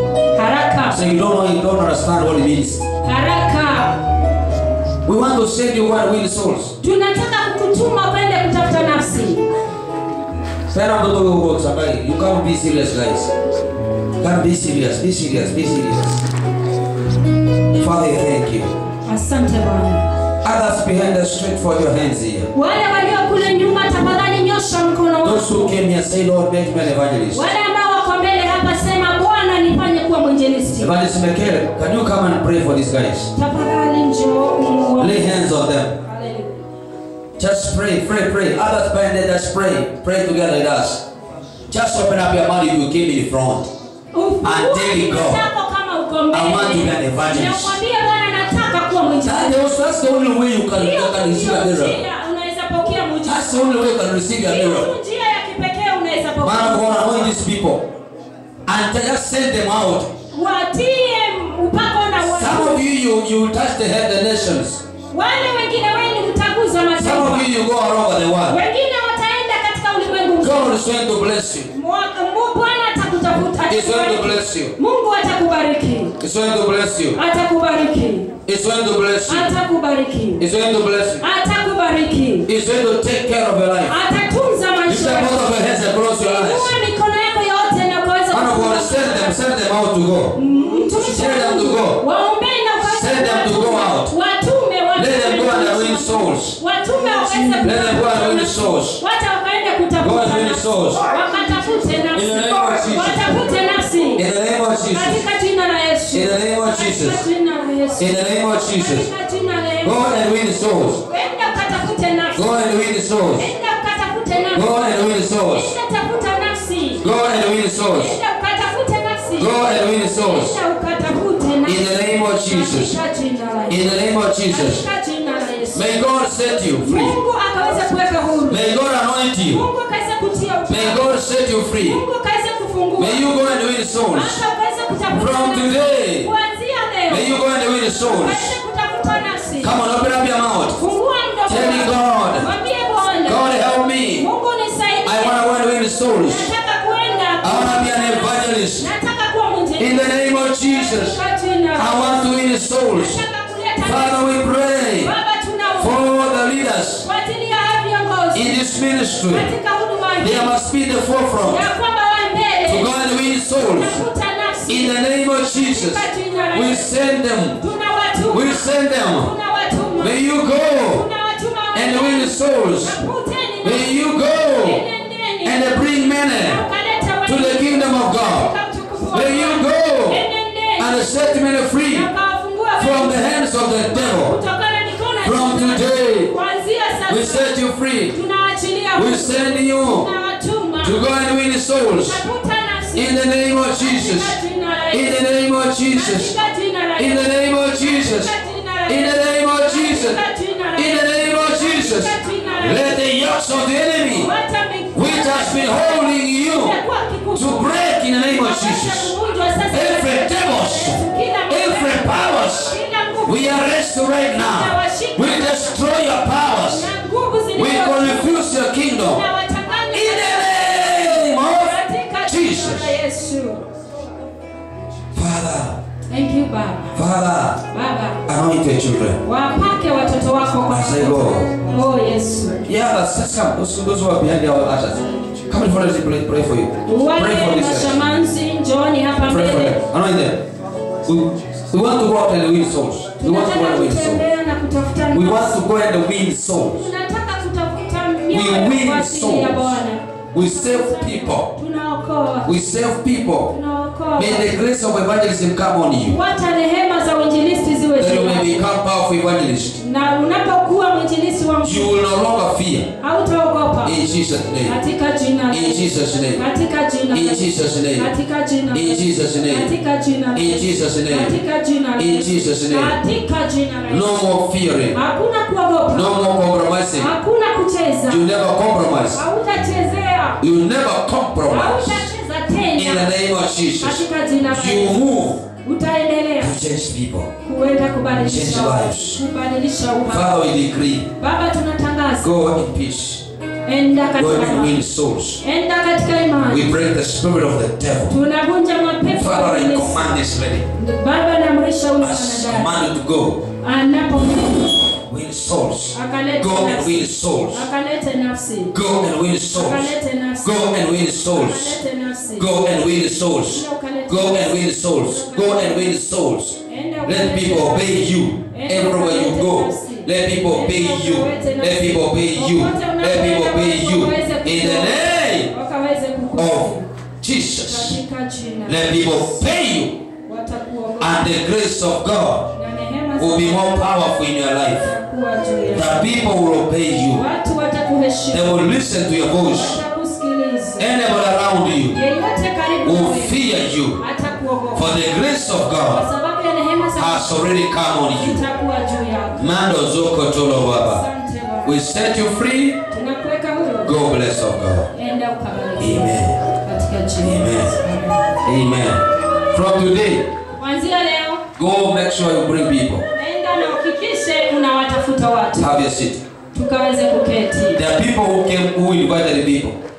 Haraka. So you don't know, you don't understand what it means. Haraka. We want to send you one win souls. Tunataka kukutuma kwenda kutafuta nafsi. Stand up to the work, somebody. You can't be serious, guys. Can't be serious. Be serious. Be serious. Father, thank you. Asante Bwana. Others behind us, straight for your hands here. Wale walio kule nyuma tafadhali nyosha mkono wako. Those who came here say, Lord, make me an evangelist. Wale ambao wako mbele hapa sema Bwana nifanye kuwa mwinjilisti. Evangelist Mekele, can you come and pray for these guys? Tafadhali njoo Mungu. Lay hands on them. Hallelujah. Just pray, pray, pray. Others behind us, just pray. Pray together with us. Just open up your mouth if you came in front. Until you go. Kama uko mbele. I want to be an evangelist. Nakwambia Bwana nataka kuwa mwinjilisti. That- That's the only way you can, you Hiyo can receive a ndio miracle. njia unaweza pokea muujiza. That's the only way you can receive a Hiyo miracle. njia ya kipekee unaweza Man of pokea. God, anoint these people and just send them out. Watie upako na Some watu. of you, you, you touch the head of the nations. Wale wengine wenu mtaguza Some mataifa. of you, you go all over the world. Wengine wataenda katika ulimwengu mzima. God is going to bless you. Mwaka Mungu Bwana atakutafuta. He's going to bless you. Mungu atakubariki. He's going to bless you. Atakubariki. He's going to bless you. Atakubariki. He's going to bless you. Atakubariki. He's going to take care of your life. Atatunza Lift maisha up both yako. of your hands and close your eyes. Inua mikono yako yote na ukaweza Man of God, send them, send them out to go. Mtumishi Send them to go. waombee na ukaweza Send them to go out. Watume watume. Let them go and win souls. Watume wakaweza Let them go and win souls. Wacha wakaenda Go and kutafuta win nafsi. souls. Wakatafute nafsi. In the name of Jesus. Watafute nafsi. In the name of Jesus. Katika jina la Yesu. In the name of Jesus. Katika jina la Yesu. In the name of Jesus. Katika jina la Yesu. Go and win souls. Enda ukatafute nafsi. Go and win souls. Enda ukatafute nafsi. Go and win souls. Enda tafuta nafsi. Go and win souls. Enda ukatafute nafsi. Go and win souls. Enda ukatafute nafsi. In the name of Jesus. Katika jina la Yesu. In the name of Jesus. Katika jina la Yesu. May God set you free. Mungu akaweza kuweka huru. May God anoint you. Mungu akaweza kutia May upako. God set you free. Mungu akaweza kufungua. May you go and win souls. Hata ukaweza kutafuta From nafsi. today. Kuanzia leo. May you go and win souls. Ukaweza kutafuta nafsi. Come on, open up your mouth. Fungua mdomo. Tell me, God. Mwambie Bwana. God, help me. Mungu nisaidie. I want to go and win souls. Nataka kuenda. I want to be an evangelist. Nataka kuwa mwinjilisti. In the name of Jesus. Katika jina la I want to win souls. Nataka kuleta Father, we pray Baba tunaomba for the leaders kwa ajili ya hao viongozi in this ministry. katika huduma hii. They must be the forefront Ya kwamba wa mbele. to go and win souls. Tafuta nafsi. In the name of Jesus, we send them. Tunawatuma. We send them. Tunawatuma. May you go Tunawatuma and win souls. Tafuteni May you go Nendeni. and bring many Ukaleta to the kingdom of God. katika utukufu May you go and set men free from the hands of the devil. From today, we set you free. We send you to go and win souls. In the name of Jesus. In the name of Jesus. In the name of Jesus. In the name of Jesus. In the name of Jesus. Let the yokes of the enemy, which has been holding you, to break in the name of Jesus. Every devils, every powers, we arrest you right now. We destroy your powers. We confuse your kingdom. In the name of Jesus. Father. Thank you, Baba. Father. Baba. Anoint your children. Wapake watoto wako kwa as they go. Oh, yes. Yeah, let's come. Those, those who are behind the ushers. Come in front of us, pray, pray for you. Pray for this. Pray for them. Anoint them. We, we want to go out and win souls. We want to go and win souls. We want to go and win souls. We win souls. We save people. We save people. May the grace of evangelism come on you. That you may become powerful evangelist. You will no longer fear. In Jesus' name. In Jesus' name. In Jesus' name. In Jesus' name. In Jesus' name. In Jesus' name. No more fearing. No more compromising. You never compromise. You never compromise. In the name of Jesus. You move to change people. Change lives. Father, we decree. Go in peace. Go and win souls. We break the spirit of the devil. Father, I command this lady. I command you to go. Win souls. Go and win souls. Go and win souls. Go and win souls. Go and win souls. Go and win souls. Go and win souls. Let people obey you everywhere you go. Let people obey you. Let people obey you. Let people obey you. In the name of Jesus. Let people obey you. And the grace of God will be more powerful in your life. The people will obey you. They will listen to your voice. Anybody around you will fear you. For the grace of God has already come on you. Mando zoko tolo baba. We set you free. Go bless of God. Amen. Amen. Amen. From today, go make sure you bring people. Have your seat. There are people who came who invited the people.